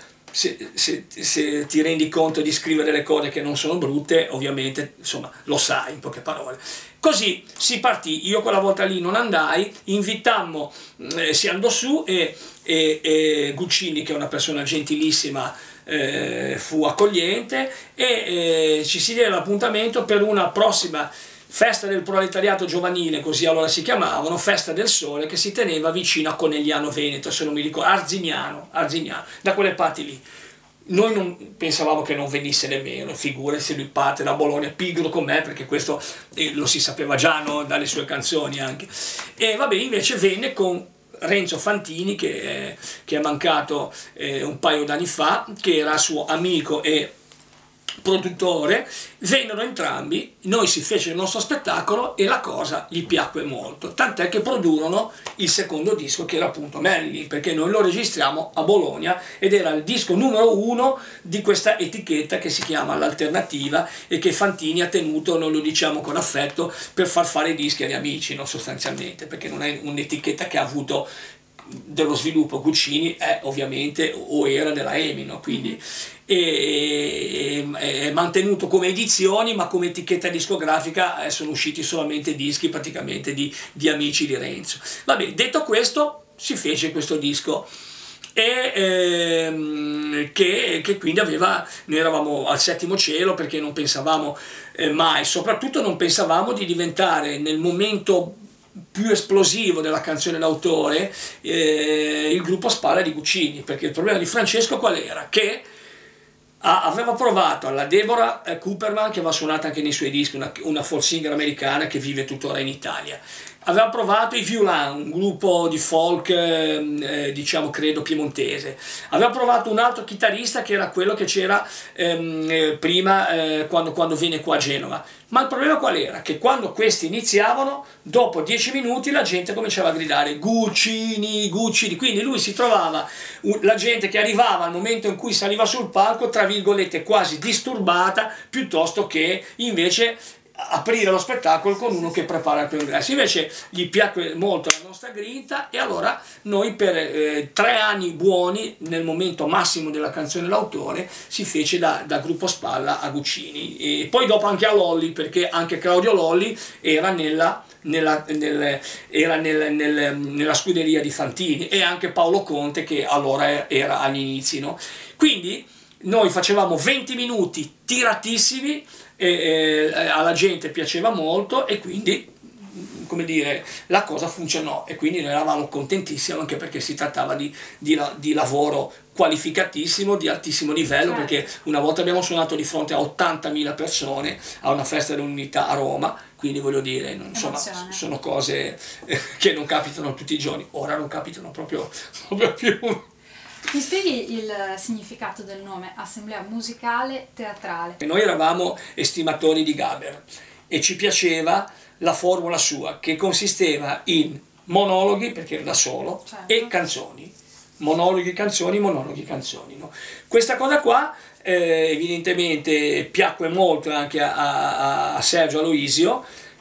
se ti rendi conto di scrivere le cose che non sono brutte, ovviamente, insomma, lo sai, in poche parole. Così si partì, io quella volta lì non andai, invitammo, si andò su, e Guccini, che è una persona gentilissima, fu accogliente, e ci si diede l'appuntamento per una prossima Festa del Proletariato Giovanile, così allora si chiamavano, Festa del Sole, che si teneva vicino a Conegliano Veneto, se non mi ricordo, Arzignano, da quelle parti lì. Noi non pensavamo che non venisse nemmeno, figure se lui parte da Bologna, pigro con me, perché questo lo si sapeva già, no? Dalle sue canzoni anche. E vabbè, invece venne con Renzo Fantini, che è mancato un paio d'anni fa, che era suo amico e produttore. Vennero entrambi, noi si fece il nostro spettacolo e la cosa gli piacque molto, tant'è che produrono il secondo disco, che era appunto Marilyn, perché noi lo registriamo a Bologna ed era il disco numero 1 di questa etichetta che si chiama L'Alternativa, e che Fantini ha tenuto, noi lo diciamo con affetto, per far fare i dischi agli amici, no? Sostanzialmente, perché non è un'etichetta che ha avuto dello sviluppo. Guccini è ovviamente, o era, della EMI, no? Quindi è mantenuto come edizioni, ma come etichetta discografica sono usciti solamente dischi praticamente di amici di Renzo. Vabbè, detto questo, si fece questo disco, che quindi noi eravamo al settimo cielo perché non pensavamo mai, soprattutto non pensavamo di diventare nel momento più esplosivo della canzone d'autore il gruppo Spalla di Guccini, perché il problema di Francesco qual era? Che aveva provato alla Deborah Cooperman, che aveva suonato anche nei suoi dischi, una folk singer americana che vive tuttora in Italia. Aveva provato i Violin, un gruppo di folk, diciamo credo piemontese. Aveva provato un altro chitarrista che era quello che c'era prima quando venne qua a Genova. Ma il problema qual era? Che quando questi iniziavano, dopo 10 minuti la gente cominciava a gridare Guccini, Guccini. Quindi lui si trovava, la gente che arrivava al momento in cui saliva sul palco, tra virgolette, quasi disturbata, piuttosto che invece aprire lo spettacolo con uno che prepara il primo ingresso. Invece gli piacque molto la nostra grinta e allora noi per 3 anni buoni, nel momento massimo della canzone d'autore, si fece da gruppo Spalla a Guccini, e poi dopo anche a Lolli, perché anche Claudio Lolli era nella scuderia di Fantini, e anche Paolo Conte, che allora era agli inizi, no? Quindi noi facevamo 20 minuti tiratissimi, alla gente piaceva molto e quindi, come dire, la cosa funzionò, e quindi noi eravamo contentissimi, anche perché si trattava di lavoro qualificatissimo, di altissimo livello, certo. Perché una volta abbiamo suonato di fronte a 80.000 persone a una festa dell'unità a Roma, quindi voglio dire, insomma, sono cose che non capitano tutti i giorni, ora non capitano proprio più. Mi spieghi il significato del nome Assemblea Musicale Teatrale? Noi eravamo estimatori di Gaber e ci piaceva la formula sua, che consisteva in monologhi, perché era da solo, certo. E canzoni. Monologhi, canzoni, no? Questa cosa qua evidentemente piacque molto anche a Sergio Aloisio,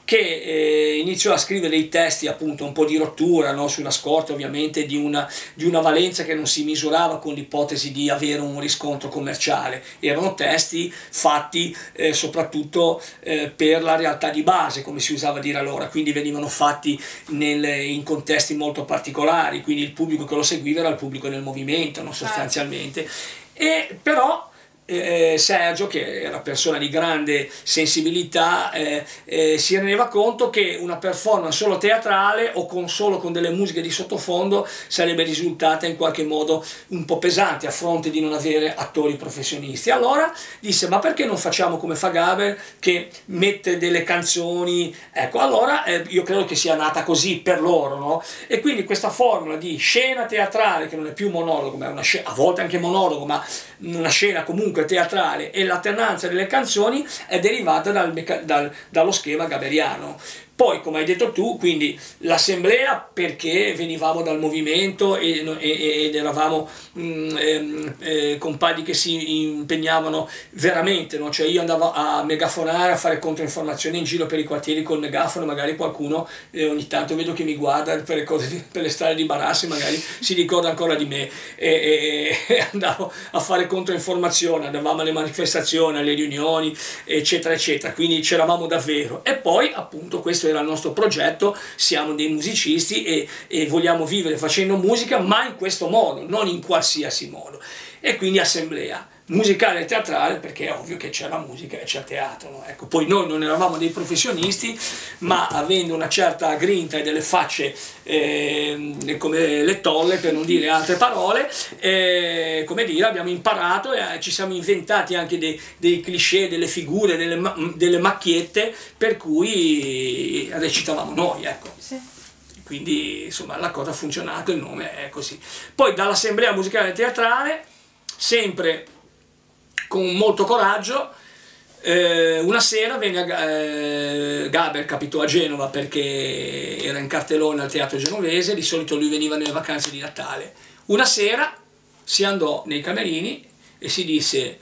che iniziò a scrivere dei testi appunto un po' di rottura, no? Sulla scorta ovviamente di una valenza che non si misurava con l'ipotesi di avere un riscontro commerciale. Erano testi fatti soprattutto per la realtà di base, come si usava a dire allora, quindi venivano fatti in contesti molto particolari, quindi il pubblico che lo seguiva era il pubblico del movimento, no? Sostanzialmente. E però Sergio, che era persona di grande sensibilità, si rendeva conto che una performance solo teatrale o solo con delle musiche di sottofondo sarebbe risultata in qualche modo un po' pesante a fronte di non avere attori professionisti. Allora disse: ma perché non facciamo come fa Gaber, che mette delle canzoni? Ecco, allora io credo che sia nata così per loro, no? E quindi questa formula di scena teatrale, che non è più monologo, ma è una scena, a volte anche monologo, ma una scena comunque teatrale, e l'alternanza delle canzoni è derivata dallo schema gaberiano. Poi, come hai detto tu, quindi l'assemblea, perché venivamo dal movimento ed eravamo compagni che si impegnavano veramente, no? Cioè io andavo a megafonare, a fare controinformazioni in giro per i quartieri col megafono, magari qualcuno ogni tanto vedo che mi guarda per le strade di Barassi, magari si ricorda ancora di me, e andavo a fare controinformazione, andavamo alle manifestazioni, alle riunioni, eccetera eccetera, quindi c'eravamo davvero. E poi appunto questo era il nostro progetto, siamo dei musicisti e vogliamo vivere facendo musica, ma in questo modo, non in qualsiasi modo. E quindi assemblea musicale e teatrale, perché è ovvio che c'è la musica e c'è il teatro, no? Ecco, poi noi non eravamo dei professionisti, ma avendo una certa grinta e delle facce come le tolle, per non dire altre parole, come dire, abbiamo imparato e ci siamo inventati anche dei cliché, delle figure, delle macchiette, per cui recitavamo noi, ecco. Sì. Quindi insomma la cosa ha funzionato, il nome è così. Poi dall'assemblea musicale e teatrale, sempre con molto coraggio, una sera Gaber capitò a Genova perché era in cartellone al Teatro Genovese, di solito lui veniva nelle vacanze di Natale. Una sera si andò nei camerini e si disse,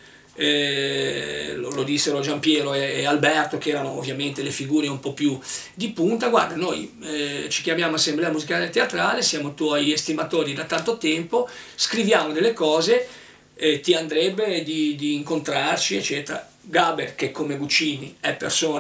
lo dissero Giampiero e Alberto, che erano ovviamente le figure un po' più di punta: guarda, noi ci chiamiamo Assemblea Musicale e Teatrale, siamo tuoi estimatori da tanto tempo, scriviamo delle cose, ti andrebbe di incontrarci, eccetera. Gaber, che come Guccini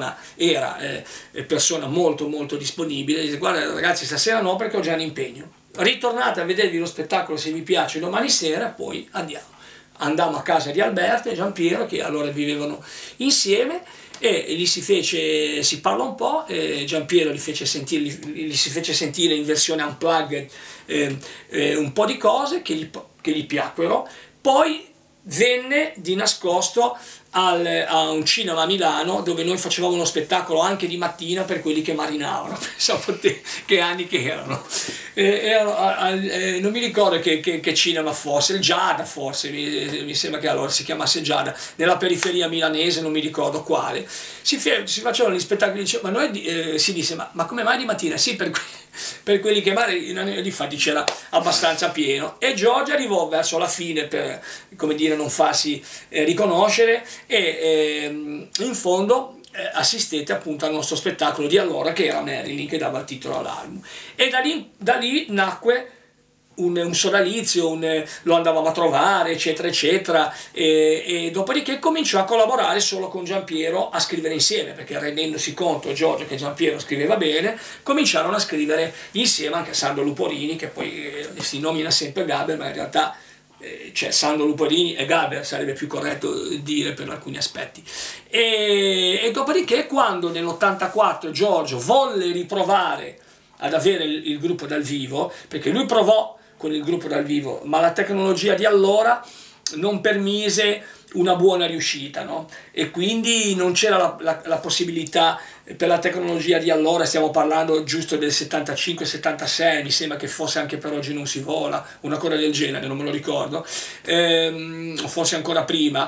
era persona molto molto disponibile, dice: guarda ragazzi, stasera no perché ho già un impegno. ritornate a vedervi lo spettacolo se vi piace domani sera, poi andiamo. Andammo a casa di Alberto e Giampiero, che allora vivevano insieme, e si parlò un po', e Giampiero li si fece sentire in versione unplugged un po' di cose che gli piacquero. Poi venne di nascosto a un cinema a Milano, dove noi facevamo uno spettacolo anche di mattina per quelli che marinavano. Pensavo te che anni che erano. Non mi ricordo che cinema fosse, il Giada forse, mi sembra che allora si chiamasse Giada, nella periferia milanese, non mi ricordo quale. Si facevano gli spettacoli, ma noi si disse, ma come mai di mattina? Sì, per quelli che marinano, difatti c'era abbastanza pieno, e Giorgio arrivò verso la fine per, come dire, non farsi riconoscere, e in fondo assistette appunto al nostro spettacolo di allora, che era Marilyn, che dava il titolo all'album, e da lì nacque un sodalizio, lo andavamo a trovare, eccetera eccetera, e dopodiché cominciò a collaborare solo con Giampiero, a scrivere insieme, perché rendendosi conto Giorgio che Giampiero scriveva bene, cominciarono a scrivere insieme anche Sandro Luporini, che poi si nomina sempre Gaber, ma in realtà cioè Sandro Luporini e Gaber sarebbe più corretto dire per alcuni aspetti. E dopodiché, quando nell'84 Giorgio volle riprovare ad avere il gruppo dal vivo, perché lui provò con il gruppo dal vivo, ma la tecnologia di allora non permise una buona riuscita, no? E quindi non c'era la possibilità per la tecnologia di allora, stiamo parlando giusto del 75-76, mi sembra che fosse anche Per oggi non si vola, una cosa del genere, non me lo ricordo, forse ancora prima.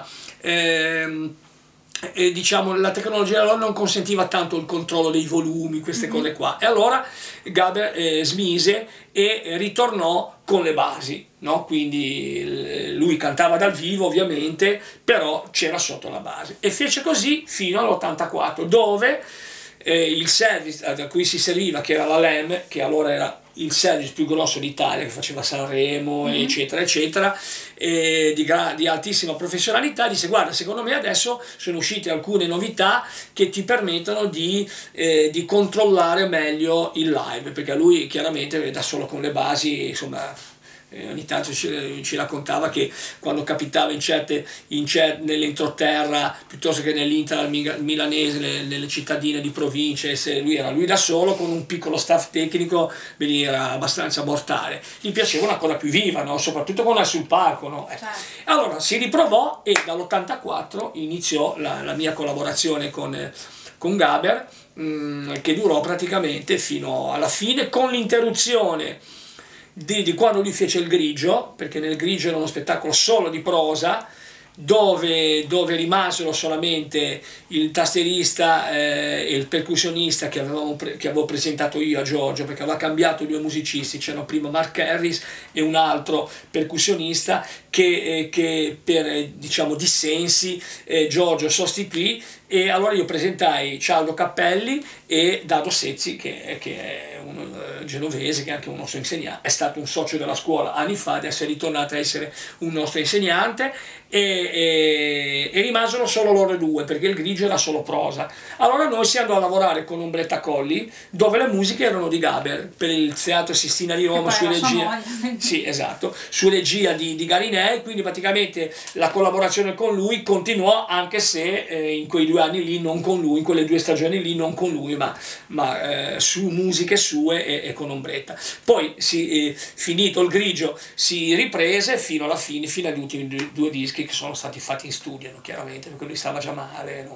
E diciamo la tecnologia allora non consentiva tanto il controllo dei volumi, queste cose qua, e allora Gaber smise e ritornò con le basi, no? Quindi lui cantava dal vivo ovviamente, però c'era sotto la base, e fece così fino all'84, dove il service da cui si serviva, che era la LEM, che allora era il service più grosso d'Italia, che faceva Sanremo, eccetera eccetera, di altissima professionalità, disse: guarda, secondo me adesso sono uscite alcune novità che ti permettono di controllare meglio il live, perché lui chiaramente da solo con le basi, insomma, ogni tanto ci raccontava che quando capitava nell'entroterra piuttosto che nell'Inter milanese, nelle cittadine di province, se era lui da solo con un piccolo staff tecnico, era abbastanza mortale. Gli piaceva una cosa più viva, no? Soprattutto quando è sul palco, no? Certo. Allora si riprovò, e dall'84 iniziò la mia collaborazione con Gaber, che durò praticamente fino alla fine, con l'interruzione di quando lui fece il Grigio, perché nel Grigio era uno spettacolo solo di prosa, dove rimasero solamente il tastierista e il percussionista che avevo presentato io a Giorgio, perché aveva cambiato due musicisti, c'erano prima Mark Harris e un altro percussionista che per diciamo dissensi Giorgio sostituì, e allora io presentai Cialdo Cappelli e Dado Sezzi, che è un genovese, che è anche un nostro insegnante, è stato un socio della scuola anni fa, adesso è ritornato a essere un nostro insegnante, e rimasero solo loro due, perché il Grigio era solo prosa. Allora noi si andò a lavorare con Ombretta Colli, dove le musiche erano di Gaber, per il Teatro Sistina di Roma, su regia, sì, esatto, su regia di Garinei, quindi praticamente la collaborazione con lui continuò, anche se in quei 2 anni lì non con lui, in quelle 2 stagioni lì non con lui, ma su musiche sue e con Ombretta. Poi finito il Grigio si riprese fino alla fine, fino agli ultimi 2 dischi, che sono stati fatti in studio, no? Chiaramente, perché lui stava già male.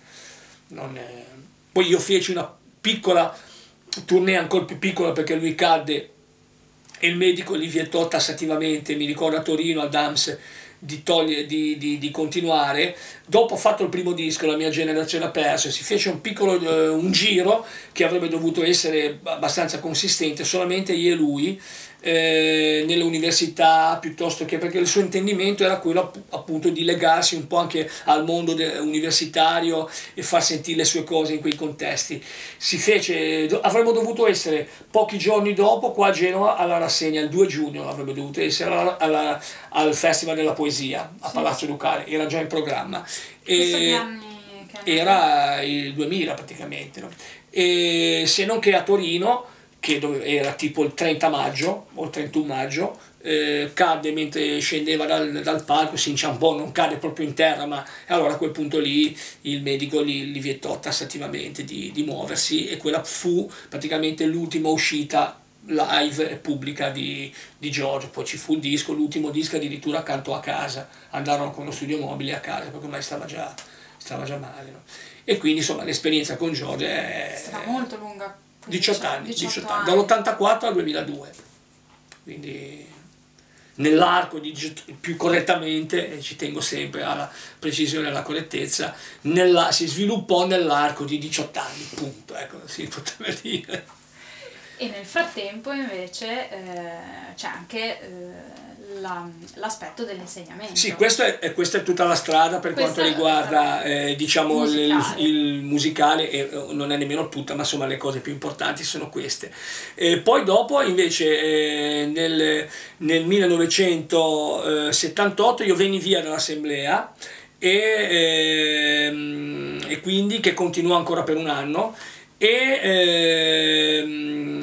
Poi io feci una piccola tournée, ancora più piccola, perché lui cadde e il medico gli vietò tassativamente, mi ricordo a Torino, al DAMS, di continuare. Dopo ho fatto il primo disco, La mia generazione ha perso, si fece un giro che avrebbe dovuto essere abbastanza consistente, solamente io e lui, nelle università, piuttosto che, perché il suo intendimento era quello appunto di legarsi un po' anche al mondo universitario e far sentire le sue cose in quei contesti. Avremmo dovuto essere pochi giorni dopo qua a Genova alla rassegna, il 2 giugno avrebbe dovuto essere al Festival della Poesia a Palazzo Ducale, era già in programma. Era il 2000 praticamente, no? E se non che a Torino che era tipo il 30 maggio o il 31 maggio, cadde mentre scendeva dal palco, si inciampò, non cade proprio in terra, ma allora a quel punto lì il medico gli vietò tassativamente di muoversi, e quella fu praticamente l'ultima uscita live e pubblica di Giorgio. Poi ci fu il disco, l'ultimo disco addirittura accanto a casa, andarono con lo studio mobile a casa perché ormai stava già male, no? E quindi insomma l'esperienza con Giorgio è Sarà molto lunga. 18 anni, 18 anni, anni. dall'84 al 2002, quindi nell'arco più correttamente, e ci tengo sempre alla precisione e alla correttezza, si sviluppò nell'arco di 18 anni, punto, ecco, si potrebbe dire. E nel frattempo invece c'è anche l'aspetto dell'insegnamento. Sì, questa è tutta la strada per quanto riguarda diciamo il musicale, e non è nemmeno tutta, ma insomma le cose più importanti sono queste. Poi dopo invece nel 1978 io venni via dall'Assemblea, e quindi che continuò ancora per un anno, e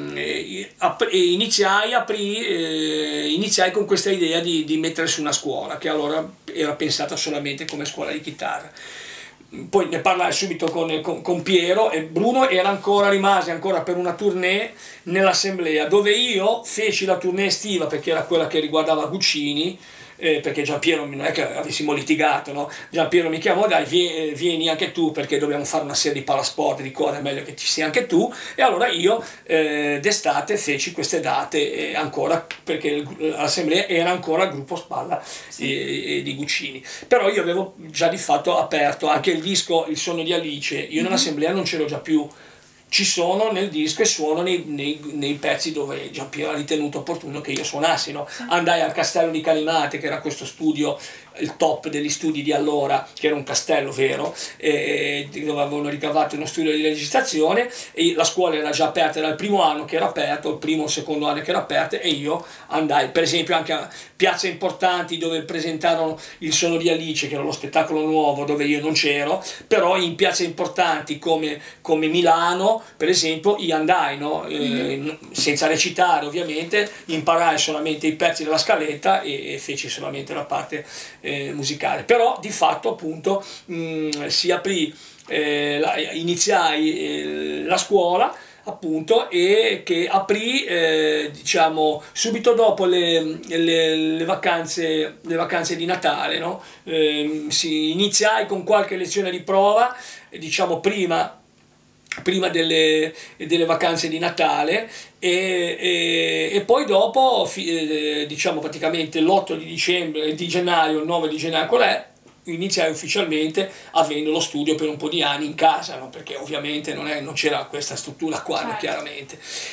iniziai con questa idea di mettere su una scuola che allora era pensata solamente come scuola di chitarra. Poi ne parlai subito con Piero, e Bruno rimase ancora per una tournée nell'Assemblea, dove io feci la tournée estiva, perché era quella che riguardava Guccini, perché Giampiero non è che avessimo litigato, no? Giampiero mi chiamò, dai vieni anche tu perché dobbiamo fare una serie di palasport, di cose, è meglio che ci sia anche tu, e allora io d'estate feci queste date ancora, perché l'Assemblea era ancora il gruppo spalla di Guccini, però io avevo già di fatto aperto anche il disco Il sogno di Alice, io nell'Assemblea non ce l'ho già più, ci sono nel disco e suono nei pezzi dove Giampiero ha ritenuto opportuno che io suonassi, no? Andai al Castello di Calimate, che era questo studio, il top degli studi di allora, che era un castello vero, dove avevano ricavato uno studio di registrazione, e la scuola era già aperta, era il primo anno che era aperto, il primo o il secondo anno che era aperto, e io andai per esempio anche a piazze importanti dove presentarono Il Sono di Alice, che era lo spettacolo nuovo dove io non c'ero, però in piazze importanti come Milano per esempio io andai, no? Senza recitare ovviamente, imparai solamente i pezzi della scaletta e feci solamente la parte musicale, però di fatto appunto si aprì, iniziai la scuola appunto, e che aprì diciamo subito dopo le vacanze di Natale, no? Iniziai con qualche lezione di prova, diciamo prima delle vacanze di Natale, e poi dopo diciamo praticamente l'8 di gennaio, il 9 di gennaio qual è, iniziai ufficialmente avendo lo studio per un po' di anni in casa, no? Perché ovviamente non c'era questa struttura qua, no? Chiaramente,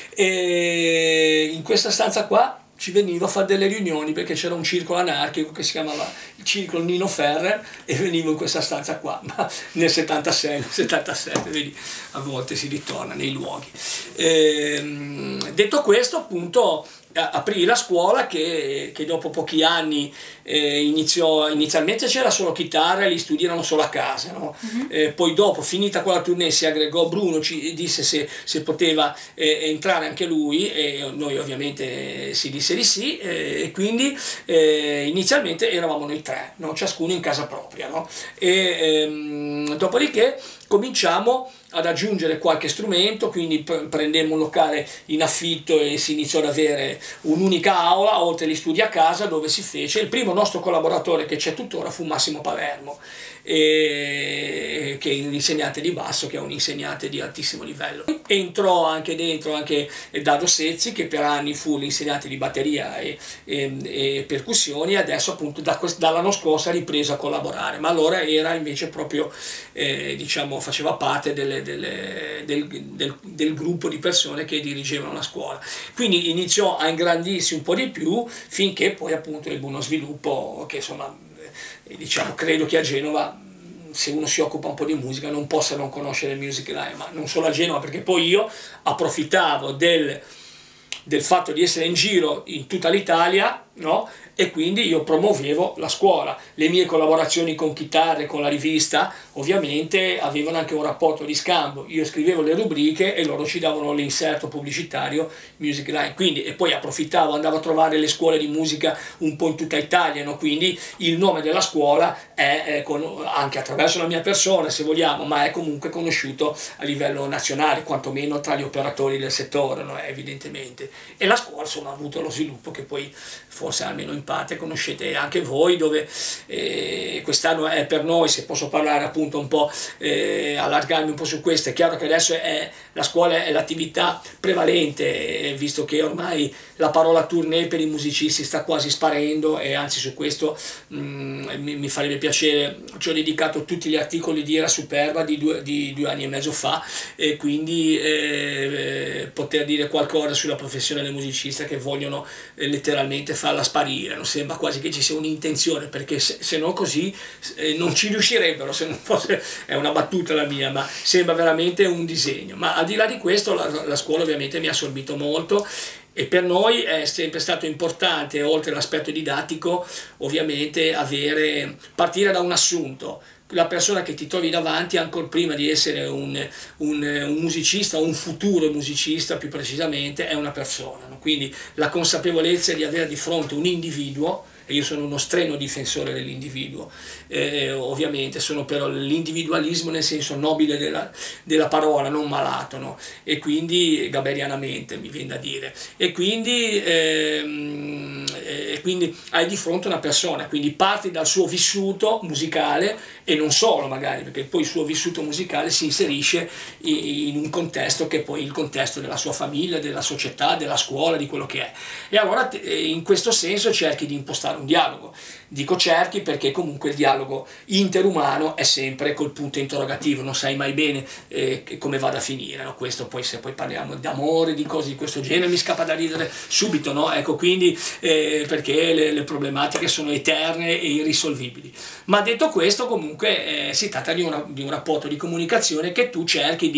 e in questa stanza qua ci venivo a fare delle riunioni, perché c'era un circolo anarchico che si chiamava il circolo Nino Ferrer, e venivo in questa stanza qua, ma nel 76, nel 77, vedi, a volte si ritorna nei luoghi. Detto questo, appunto, aprì la scuola che dopo pochi anni inizialmente c'era solo chitarra e gli studi erano solo a casa, no? Poi dopo, finita quella tournée, si aggregò Bruno, ci disse se poteva entrare anche lui, e noi ovviamente si disse di sì, e quindi inizialmente eravamo noi tre, no? Ciascuno in casa propria, no? Dopodiché cominciamo ad aggiungere qualche strumento, quindi prendemmo un locale in affitto e si iniziò ad avere un'unica aula, oltre agli studi a casa, dove si fece. Il primo nostro collaboratore, che c'è tuttora, fu Massimo Palermo, che è un insegnante di basso, che è un insegnante di altissimo livello. Entrò anche dentro Dado Sezzi, che per anni fu l'insegnante di batteria e percussioni, e adesso appunto dall'anno scorso ha ripreso a collaborare, ma allora era invece proprio diciamo faceva parte del gruppo di persone che dirigevano la scuola. Quindi iniziò a ingrandirsi un po' di più, finché poi appunto ebbe uno sviluppo che insomma diciamo, credo che a Genova, se uno si occupa un po' di musica, non possa non conoscere Music Live, ma non solo a Genova, perché poi io approfittavo del fatto di essere in giro in tutta l'Italia no? E quindi io promuovevo la scuola. Le mie collaborazioni con Chitarre, con la rivista, ovviamente avevano anche un rapporto di scambio. Io scrivevo le rubriche e loro ci davano l'inserto pubblicitario Music Line. Quindi, e poi approfittavo, andavo a trovare le scuole di musica un po' in tutta Italia, no? Quindi il nome della scuola è anche attraverso la mia persona, se vogliamo, ma è comunque conosciuto a livello nazionale, quantomeno tra gli operatori del settore, no? Evidentemente. E la scuola, insomma, ha avuto lo sviluppo che poi forse almeno in parte conoscete anche voi, dove quest'anno è per noi, se posso parlare appunto un po', allargarmi un po' su questo. È chiaro che adesso la scuola è l'attività prevalente, visto che ormai la parola tournée per i musicisti sta quasi sparendo, e anzi su questo mi farebbe piacere. Ci ho dedicato tutti gli articoli di Era Superba di 2 anni e mezzo fa, e quindi poter dire qualcosa sulla professione del musicista, che vogliono letteralmente farla sparire. Non sembra quasi che ci sia un'intenzione, perché se no così non ci riuscirebbero, se non fosse, è una battuta la mia, ma sembra veramente un disegno. Ma al di là di questo la scuola ovviamente mi ha assorbito molto, e per noi è sempre stato importante, oltre all'aspetto didattico, ovviamente partire da un assunto. La persona che ti trovi davanti, ancora prima di essere un musicista, o un futuro musicista più precisamente, è una persona, no? Quindi la consapevolezza di avere di fronte un individuo, e io sono uno strenuo difensore dell'individuo, ovviamente sono per l'individualismo nel senso nobile della parola, non malato, no? E quindi gaberianamente mi viene da dire, e quindi hai di fronte una persona, quindi parti dal suo vissuto musicale, e non solo magari, perché poi il suo vissuto musicale si inserisce in un contesto che è poi il contesto della sua famiglia, della società, della scuola, di quello che è. E allora in questo senso cerchi di impostare un dialogo. Dico cerchi perché comunque il dialogo interumano è sempre col punto interrogativo, non sai mai bene come vada a finire, no? Questo poi, se poi parliamo d'amore, di cose di questo genere, mi scappa da ridere subito, no? Ecco, quindi perché le problematiche sono eterne e irrisolvibili. Ma detto questo, comunque si tratta di un rapporto di comunicazione che tu cerchi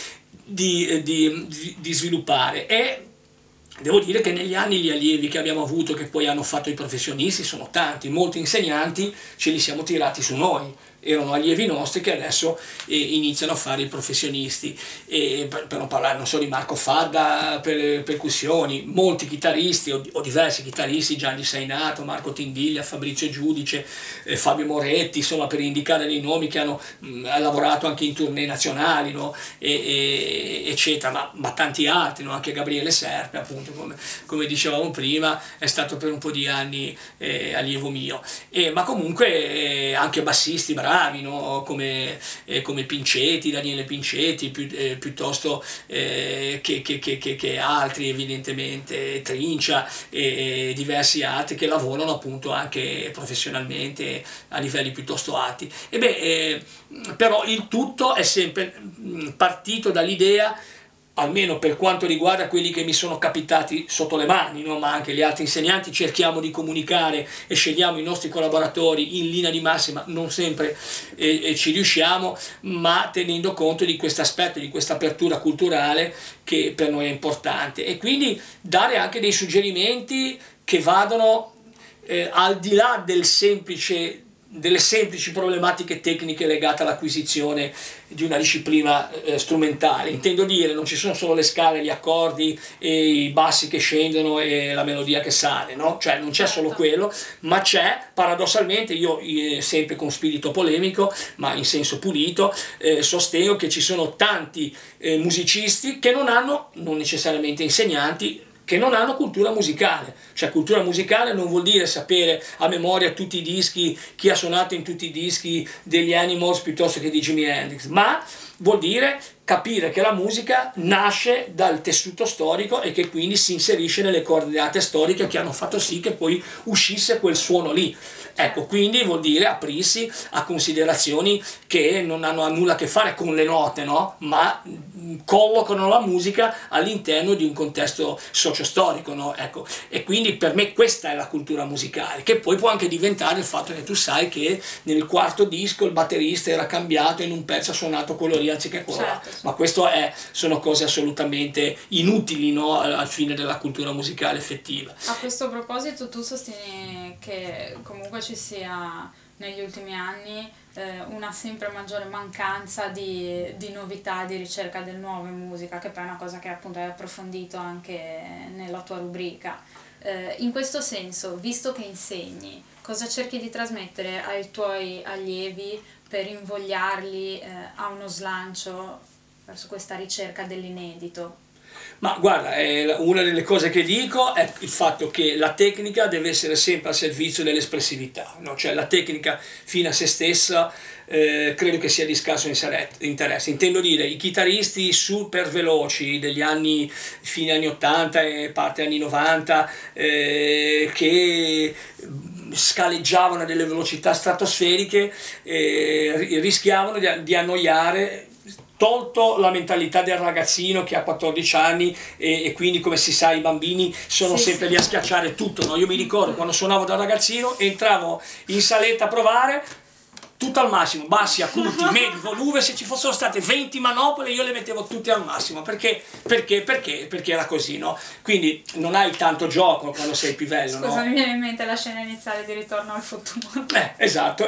di sviluppare. E devo dire che negli anni gli allievi che abbiamo avuto, che poi hanno fatto i professionisti, sono tanti. Molti insegnanti ce li siamo tirati su noi, erano allievi nostri che adesso iniziano a fare i professionisti. E per non parlare, non so, di Marco Fadda per le percussioni, molti chitarristi o diversi chitarristi, Gianni Sainato, Marco Tindiglia, Fabrizio Giudice, Fabio Moretti, insomma, per indicare dei nomi che hanno lavorato anche in tournée nazionali, no? Eccetera, ma tanti altri, no? Anche Gabriele Serpe, appunto, come dicevamo prima, è stato per un po' di anni allievo mio. Ma comunque anche bassisti bravi, no? come Pinceti, Daniele Pinceti, piuttosto che altri, evidentemente, Trincia e diversi altri che lavorano appunto anche professionalmente a livelli piuttosto alti. Però il tutto è sempre partito dall'idea, almeno per quanto riguarda quelli che mi sono capitati sotto le mani, no? Ma anche gli altri insegnanti, cerchiamo di comunicare e scegliamo i nostri collaboratori in linea di massima, non sempre ci riusciamo, ma tenendo conto di questo aspetto, di questa apertura culturale che per noi è importante, e quindi dare anche dei suggerimenti che vadano al di là delle semplici problematiche tecniche legate all'acquisizione di una disciplina strumentale. Intendo dire, non ci sono solo le scale, gli accordi e i bassi che scendono e la melodia che sale, no? Cioè non c'è solo quello, ma c'è, paradossalmente, io sempre con spirito polemico, ma in senso pulito, sostengo che ci sono tanti musicisti che non necessariamente insegnanti, che non hanno cultura musicale. Cioè, cultura musicale non vuol dire sapere a memoria tutti i dischi, chi ha suonato in tutti i dischi degli Animals piuttosto che di Jimi Hendrix, ma vuol dire capire che la musica nasce dal tessuto storico e che quindi si inserisce nelle coordinate storiche che hanno fatto sì che poi uscisse quel suono lì. Ecco, quindi vuol dire aprirsi a considerazioni che non hanno nulla a che fare con le note, no? Ma collocano la musica all'interno di un contesto socio-storico, no? Ecco. E quindi per me questa è la cultura musicale, che poi può anche diventare il fatto che tu sai che nel quarto disco il batterista era cambiato e in un pezzo ha suonato quello lì anziché quello là. Certo. ma sono cose assolutamente inutili, no, al fine della cultura musicale effettiva. A questo proposito tu sostieni che comunque ci sia negli ultimi anni una sempre maggiore mancanza di novità, di ricerca del nuove musica, che poi è una cosa che appunto hai approfondito anche nella tua rubrica. In questo senso, visto che insegni, cosa cerchi di trasmettere ai tuoi allievi per invogliarli a uno slancio verso questa ricerca dell'inedito? Ma guarda, una delle cose che dico è il fatto che la tecnica deve essere sempre al servizio dell'espressività, no? Cioè la tecnica fine a se stessa credo che sia di scarso interesse. Intendo dire, i chitarristi super veloci degli anni, fine anni 80 e parte anni 90, che scaleggiavano a delle velocità stratosferiche, rischiavano di annoiare, tolto la mentalità del ragazzino che ha 14 anni e quindi, come si sa, i bambini sono sempre lì a schiacciare tutto, no? Io mi ricordo quando suonavo da ragazzino, entravo in saletta a provare, tutto al massimo, bassi, acuti, medi, volume, se ci fossero state 20 manopole io le mettevo tutte al massimo, perché era così, no? Quindi non hai tanto gioco quando sei pivello, no? Scusa, mi viene in mente la scena iniziale di Ritorno al futuro. Esatto,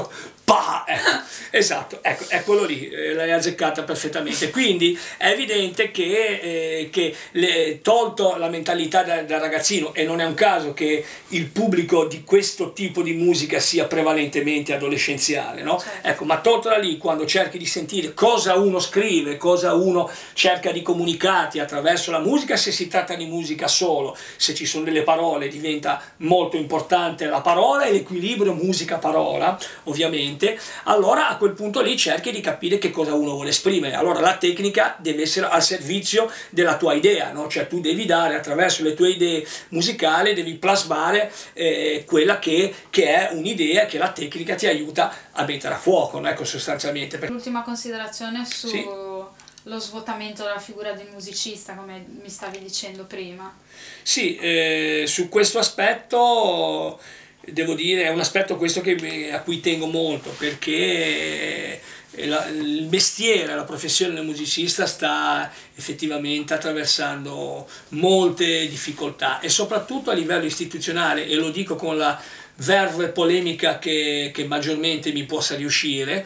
esatto, ecco, è quello lì, l'hai azzeccata perfettamente. Quindi è evidente che tolto la mentalità del ragazzino, e non è un caso che il pubblico di questo tipo di musica sia prevalentemente adolescenziale, no? Certo. Ecco, ma tolto da lì, quando cerchi di sentire cosa uno scrive, cosa uno cerca di comunicarti attraverso la musica, se si tratta di musica solo, se ci sono delle parole diventa molto importante la parola e l'equilibrio musica-parola, ovviamente, allora a quel punto lì cerchi di capire che cosa uno vuole esprimere. Allora la tecnica deve essere al servizio della tua idea, no? Cioè tu devi dare, attraverso le tue idee musicali, devi plasmare quella che è un'idea che la tecnica ti aiuta a mettere a fuoco, no? Ecco, sostanzialmente. L'ultima considerazione sullo svuotamento della figura del musicista, come mi stavi dicendo prima. Sì, su questo aspetto devo dire, è un aspetto questo a cui tengo molto, perché il mestiere, la professione del musicista sta effettivamente attraversando molte difficoltà, e soprattutto a livello istituzionale, e lo dico con la verve polemica che maggiormente mi possa riuscire,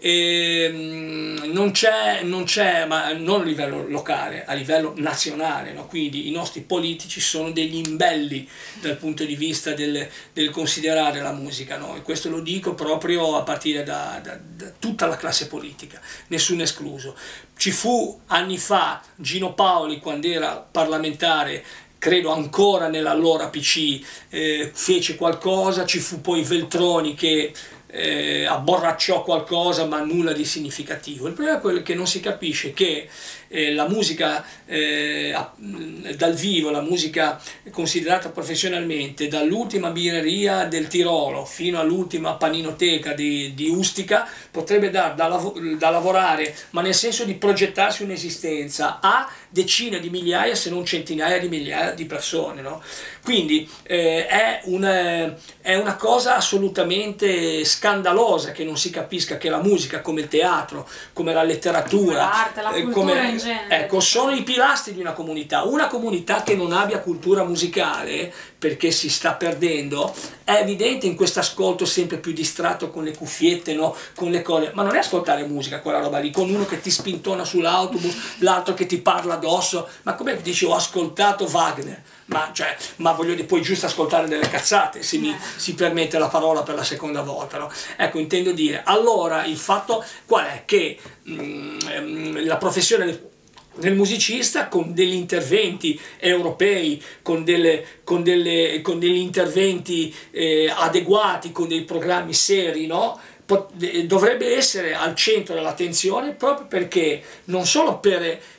non c'è, ma non a livello locale, a livello nazionale, no? Quindi i nostri politici sono degli imbelli dal punto di vista del considerare la musica, no? E questo lo dico proprio a partire da tutta la classe politica, nessuno escluso. Ci fu anni fa Gino Paoli, quando era parlamentare, credo ancora nell'allora PC, fece qualcosa, ci fu poi Veltroni che abborracciò qualcosa, ma nulla di significativo. Il problema è quello che non si capisce che la musica dal vivo, la musica considerata professionalmente, dall'ultima birreria del Tirolo fino all'ultima paninoteca di Ustica, potrebbe dare da lavorare, ma nel senso di progettarsi un'esistenza a decine di migliaia, se non centinaia di migliaia di persone, no? Quindi è una cosa assolutamente scandalosa che non si capisca che la musica, come il teatro, come la letteratura, l'arte, la cultura in genere, ecco, sono i pilastri di una comunità che non abbia cultura musicale, perché si sta perdendo, è evidente in questo ascolto sempre più distratto con le cuffiette, no? Con le cose, ma non è ascoltare musica quella roba lì, con uno che ti spintona sull'autobus, l'altro che ti parla addosso, ma come dici ho ascoltato Wagner, ma voglio dire, puoi giusto ascoltare delle cazzate, se si permette la parola per la seconda volta, no? Ecco, intendo dire, allora il fatto qual è? Che la professione del musicista, con degli interventi europei, con degli interventi adeguati, con dei programmi seri, no? Dovrebbe essere al centro dell'attenzione, proprio perché non solo per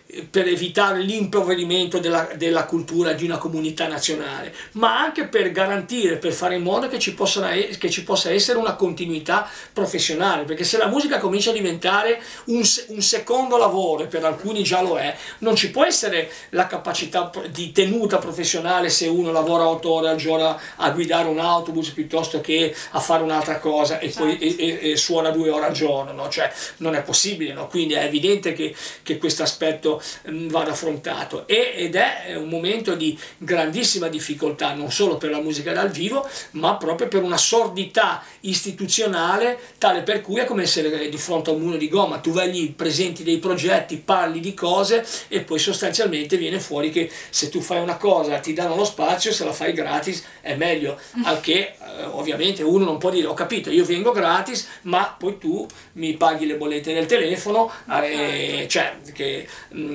per evitare l'impoverimento della cultura di una comunità nazionale, ma anche per garantire, per fare in modo che ci possa essere una continuità professionale, perché se la musica comincia a diventare un secondo lavoro, e per alcuni già lo è, non ci può essere la capacità di tenuta professionale se uno lavora 8 ore al giorno a guidare un autobus piuttosto che a fare un'altra cosa e poi e suona 2 ore al giorno, no? Cioè non è possibile, no? Quindi è evidente che questo aspetto vada affrontato, ed è un momento di grandissima difficoltà non solo per la musica dal vivo, ma proprio per una sordità istituzionale tale per cui è come essere di fronte a un muro di gomma. Tu vai lì, presenti dei progetti, parli di cose e poi sostanzialmente viene fuori che se tu fai una cosa ti danno lo spazio, se la fai gratis è meglio, al che ovviamente uno non può dire ho capito, io vengo gratis ma poi tu mi paghi le bollette del telefono, cioè che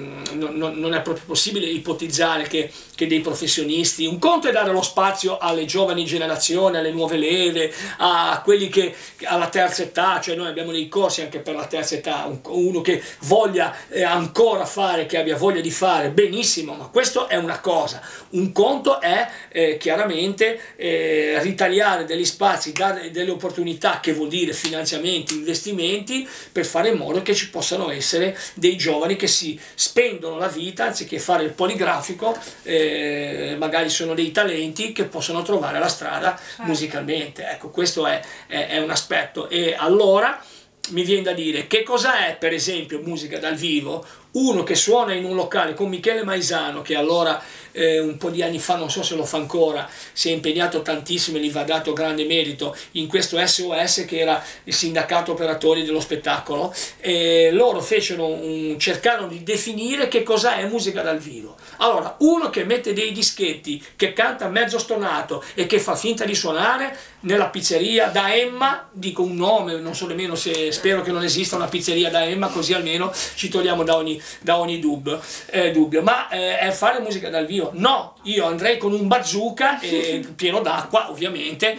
non è proprio possibile ipotizzare che dei professionisti, un conto è dare lo spazio alle giovani generazioni, alle nuove leve, a quelli che alla terza età, cioè noi abbiamo dei corsi anche per la terza età, uno che voglia ancora fare, che abbia voglia di fare, benissimo, ma questo è una cosa. Un conto è chiaramente ritagliare degli spazi, dare delle opportunità, che vuol dire finanziamenti, investimenti, per fare in modo che ci possano essere dei giovani che si spendono la vita anziché fare il poligrafico, magari sono dei talenti che possono trovare la strada musicalmente. Ecco, questo è un aspetto. E allora mi viene da dire, che cosa è per esempio musica dal vivo? Uno che suona in un locale con Michele Maisano, che allora un po' di anni fa, non so se lo fa ancora, si è impegnato tantissimo e gli va dato grande merito in questo SOS, che era il sindacato operatori dello spettacolo, e loro cercarono di definire che cosa è musica dal vivo. Allora, uno che mette dei dischetti, che canta mezzo stonato e che fa finta di suonare nella pizzeria da Emma, dico un nome, non so nemmeno se, spero che non esista una pizzeria da Emma, così almeno ci togliamo da ogni dubbio, ma è fare musica dal vivo? No, io andrei con un bazooka pieno d'acqua ovviamente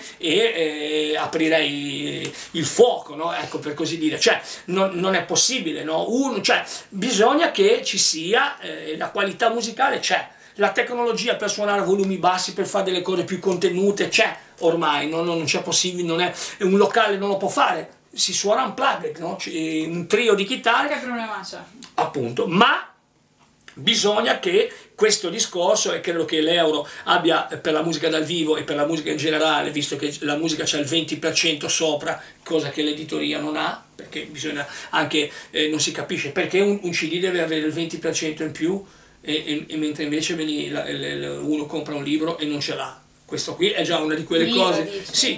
e aprirei il fuoco, no? Ecco, per così dire, cioè non è possibile, no? Cioè, bisogna che ci sia, la qualità musicale c'è, la tecnologia per suonare a volumi bassi, per fare delle cose più contenute c'è ormai, non c'è possibile, un locale non lo può fare, si suona unplugged, no? Un trio di chitarre, che problema c'è? Appunto, ma bisogna che questo discorso, e credo che l'euro abbia, per la musica dal vivo e per la musica in generale, visto che la musica c'ha il 20% sopra, cosa che l'editoria non ha, perché bisogna anche, non si capisce perché un CD deve avere il 20% in più, e mentre invece uno compra un libro e non ce l'ha. Questo qui è già una di quelle cose, sì,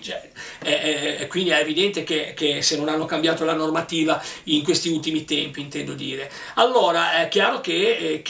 quindi è evidente che se non hanno cambiato la normativa in questi ultimi tempi, intendo dire. Allora è chiaro che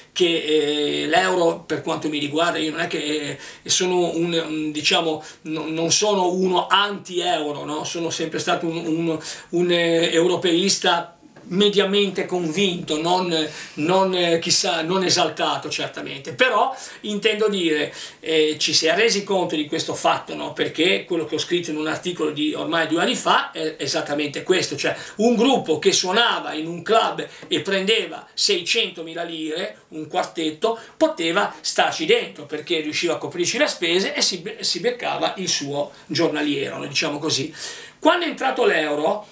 l'euro, per quanto mi riguarda, io non è che sono diciamo, non sono uno anti-euro, no? Sono sempre stato un europeista mediamente convinto, non chissà, non esaltato certamente, però intendo dire, ci si è resi conto di questo fatto, no? Perché quello che ho scritto in un articolo di ormai 2 anni fa è esattamente questo, cioè un gruppo che suonava in un club e prendeva 600.000 lire, un quartetto, poteva starci dentro perché riusciva a coprirci le spese e si beccava il suo giornaliero, no? Diciamo così. Quando è entrato l'euro,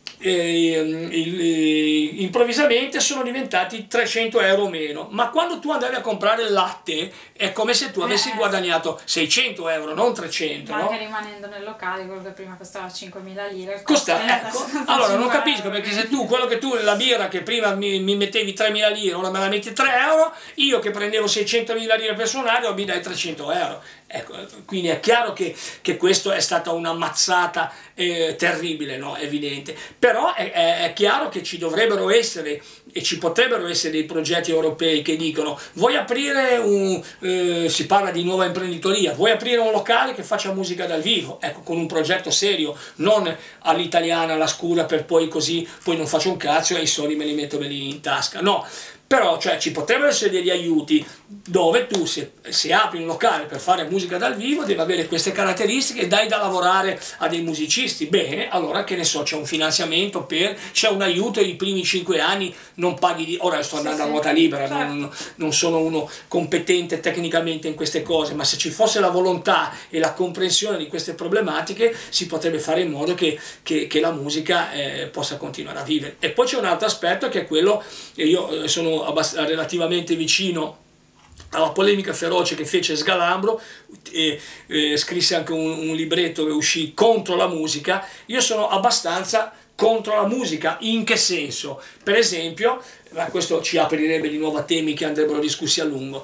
improvvisamente sono diventati 300 euro meno, ma quando tu andavi a comprare il latte è come se tu avessi guadagnato 600 euro, non 300, ma no? anche rimanendo nel locale, quello che prima costava 5.000 lire ecco, allora non capisco, perché se la birra che prima mi mettevi 3.000 lire, ora me la metti 3 euro, io che prendevo 600.000 lire per suonare mi dai 300 euro. Ecco, quindi è chiaro che questo è stata una mazzata terribile, no? Evidente. Però è chiaro che ci dovrebbero essere e ci potrebbero essere dei progetti europei che dicono: vuoi aprire si parla di nuova imprenditoria, vuoi aprire un locale che faccia musica dal vivo, ecco, con un progetto serio, non all'italiana, alla scura, per poi così poi non faccio un cazzo e i soldi me li metto lì in tasca, no. Però cioè, ci potrebbero essere degli aiuti dove tu se apri un locale per fare musica dal vivo deve avere queste caratteristiche e dai da lavorare a dei musicisti. Bene, allora che ne so, c'è un finanziamento, c'è un aiuto i primi 5 anni, non paghi ora sto andando a ruota libera, certo. non sono uno competente tecnicamente in queste cose, ma se ci fosse la volontà e la comprensione di queste problematiche si potrebbe fare in modo che la musica possa continuare a vivere. E poi c'è un altro aspetto che è quello, e io sono relativamente vicino alla polemica feroce che fece Sgalambro, scrisse anche un libretto che uscì contro la musica. Io sono abbastanza contro la musica. In che senso? Per esempio, questo ci aprirebbe di nuovo a temi che andrebbero discussi a lungo.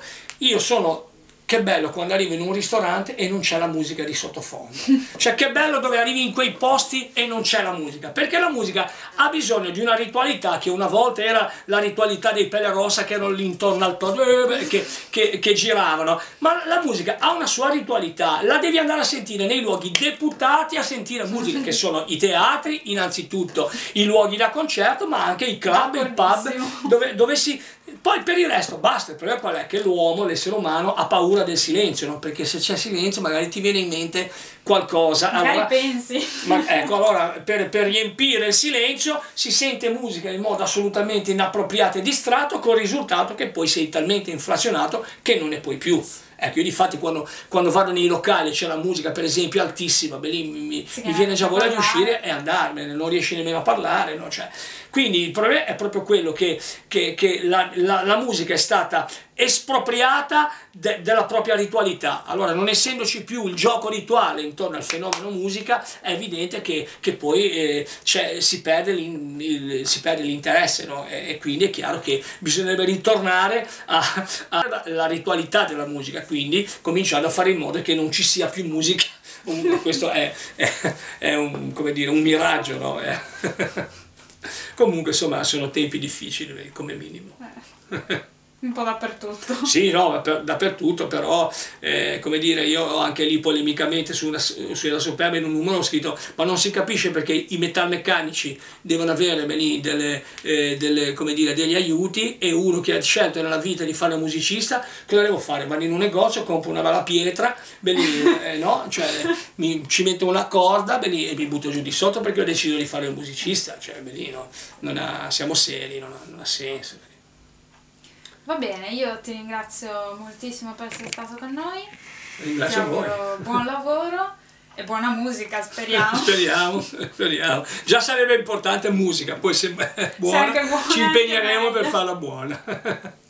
Che bello quando arrivi in un ristorante e non c'è la musica di sottofondo. Cioè che bello dove arrivi in quei posti e non c'è la musica. Perché la musica ha bisogno di una ritualità che una volta era la ritualità dei Pelle Rossa che erano lì intorno al che giravano. Ma la musica ha una sua ritualità. La devi andare a sentire nei luoghi deputati a sentire musica, che sono i teatri innanzitutto, i luoghi da concerto, ma anche i club, i pub, dove si... Poi per il resto basta. Il problema qual è? Che l'uomo, l'essere umano, ha paura del silenzio, no? Perché se c'è silenzio magari ti viene in mente qualcosa. Magari allora, pensi. Ecco, allora per riempire il silenzio si sente musica in modo assolutamente inappropriato e distratto, con il risultato che poi sei talmente inflazionato che non ne puoi più. Ecco, io difatti quando vado nei locali c'è la musica per esempio altissima, beh, lì mi viene già voglia di uscire e andarmene, non riesci nemmeno a parlare, no? Cioè, quindi il problema è proprio quello che la musica è stata espropriata della propria ritualità. Allora, non essendoci più il gioco rituale intorno al fenomeno musica, è evidente che poi si perde l'interesse, no? E quindi è chiaro che bisognerebbe ritornare alla ritualità della musica, quindi cominciando a fare in modo che non ci sia più musica. Questo è come dire, un miraggio, no? Comunque insomma sono tempi difficili come minimo. Un po' dappertutto. Sì, no, dappertutto, però come dire, io anche lì polemicamente sulla Superba in un numero ho scritto: ma non si capisce perché i metalmeccanici devono avere come dire, degli aiuti, e uno che ha scelto nella vita di fare musicista, cosa devo fare? Vado in un negozio, compro una bella pietra, no? Cioè, ci metto una corda e mi butto giù di sotto perché ho deciso di fare il musicista, cioè no? Siamo seri, non ha senso. Va bene, io ti ringrazio moltissimo per essere stato con noi. Ringrazio ti auguro buon lavoro e buona musica, speriamo. speriamo. Già sarebbe importante musica, poi se è buona, ci impegneremo per farla buona.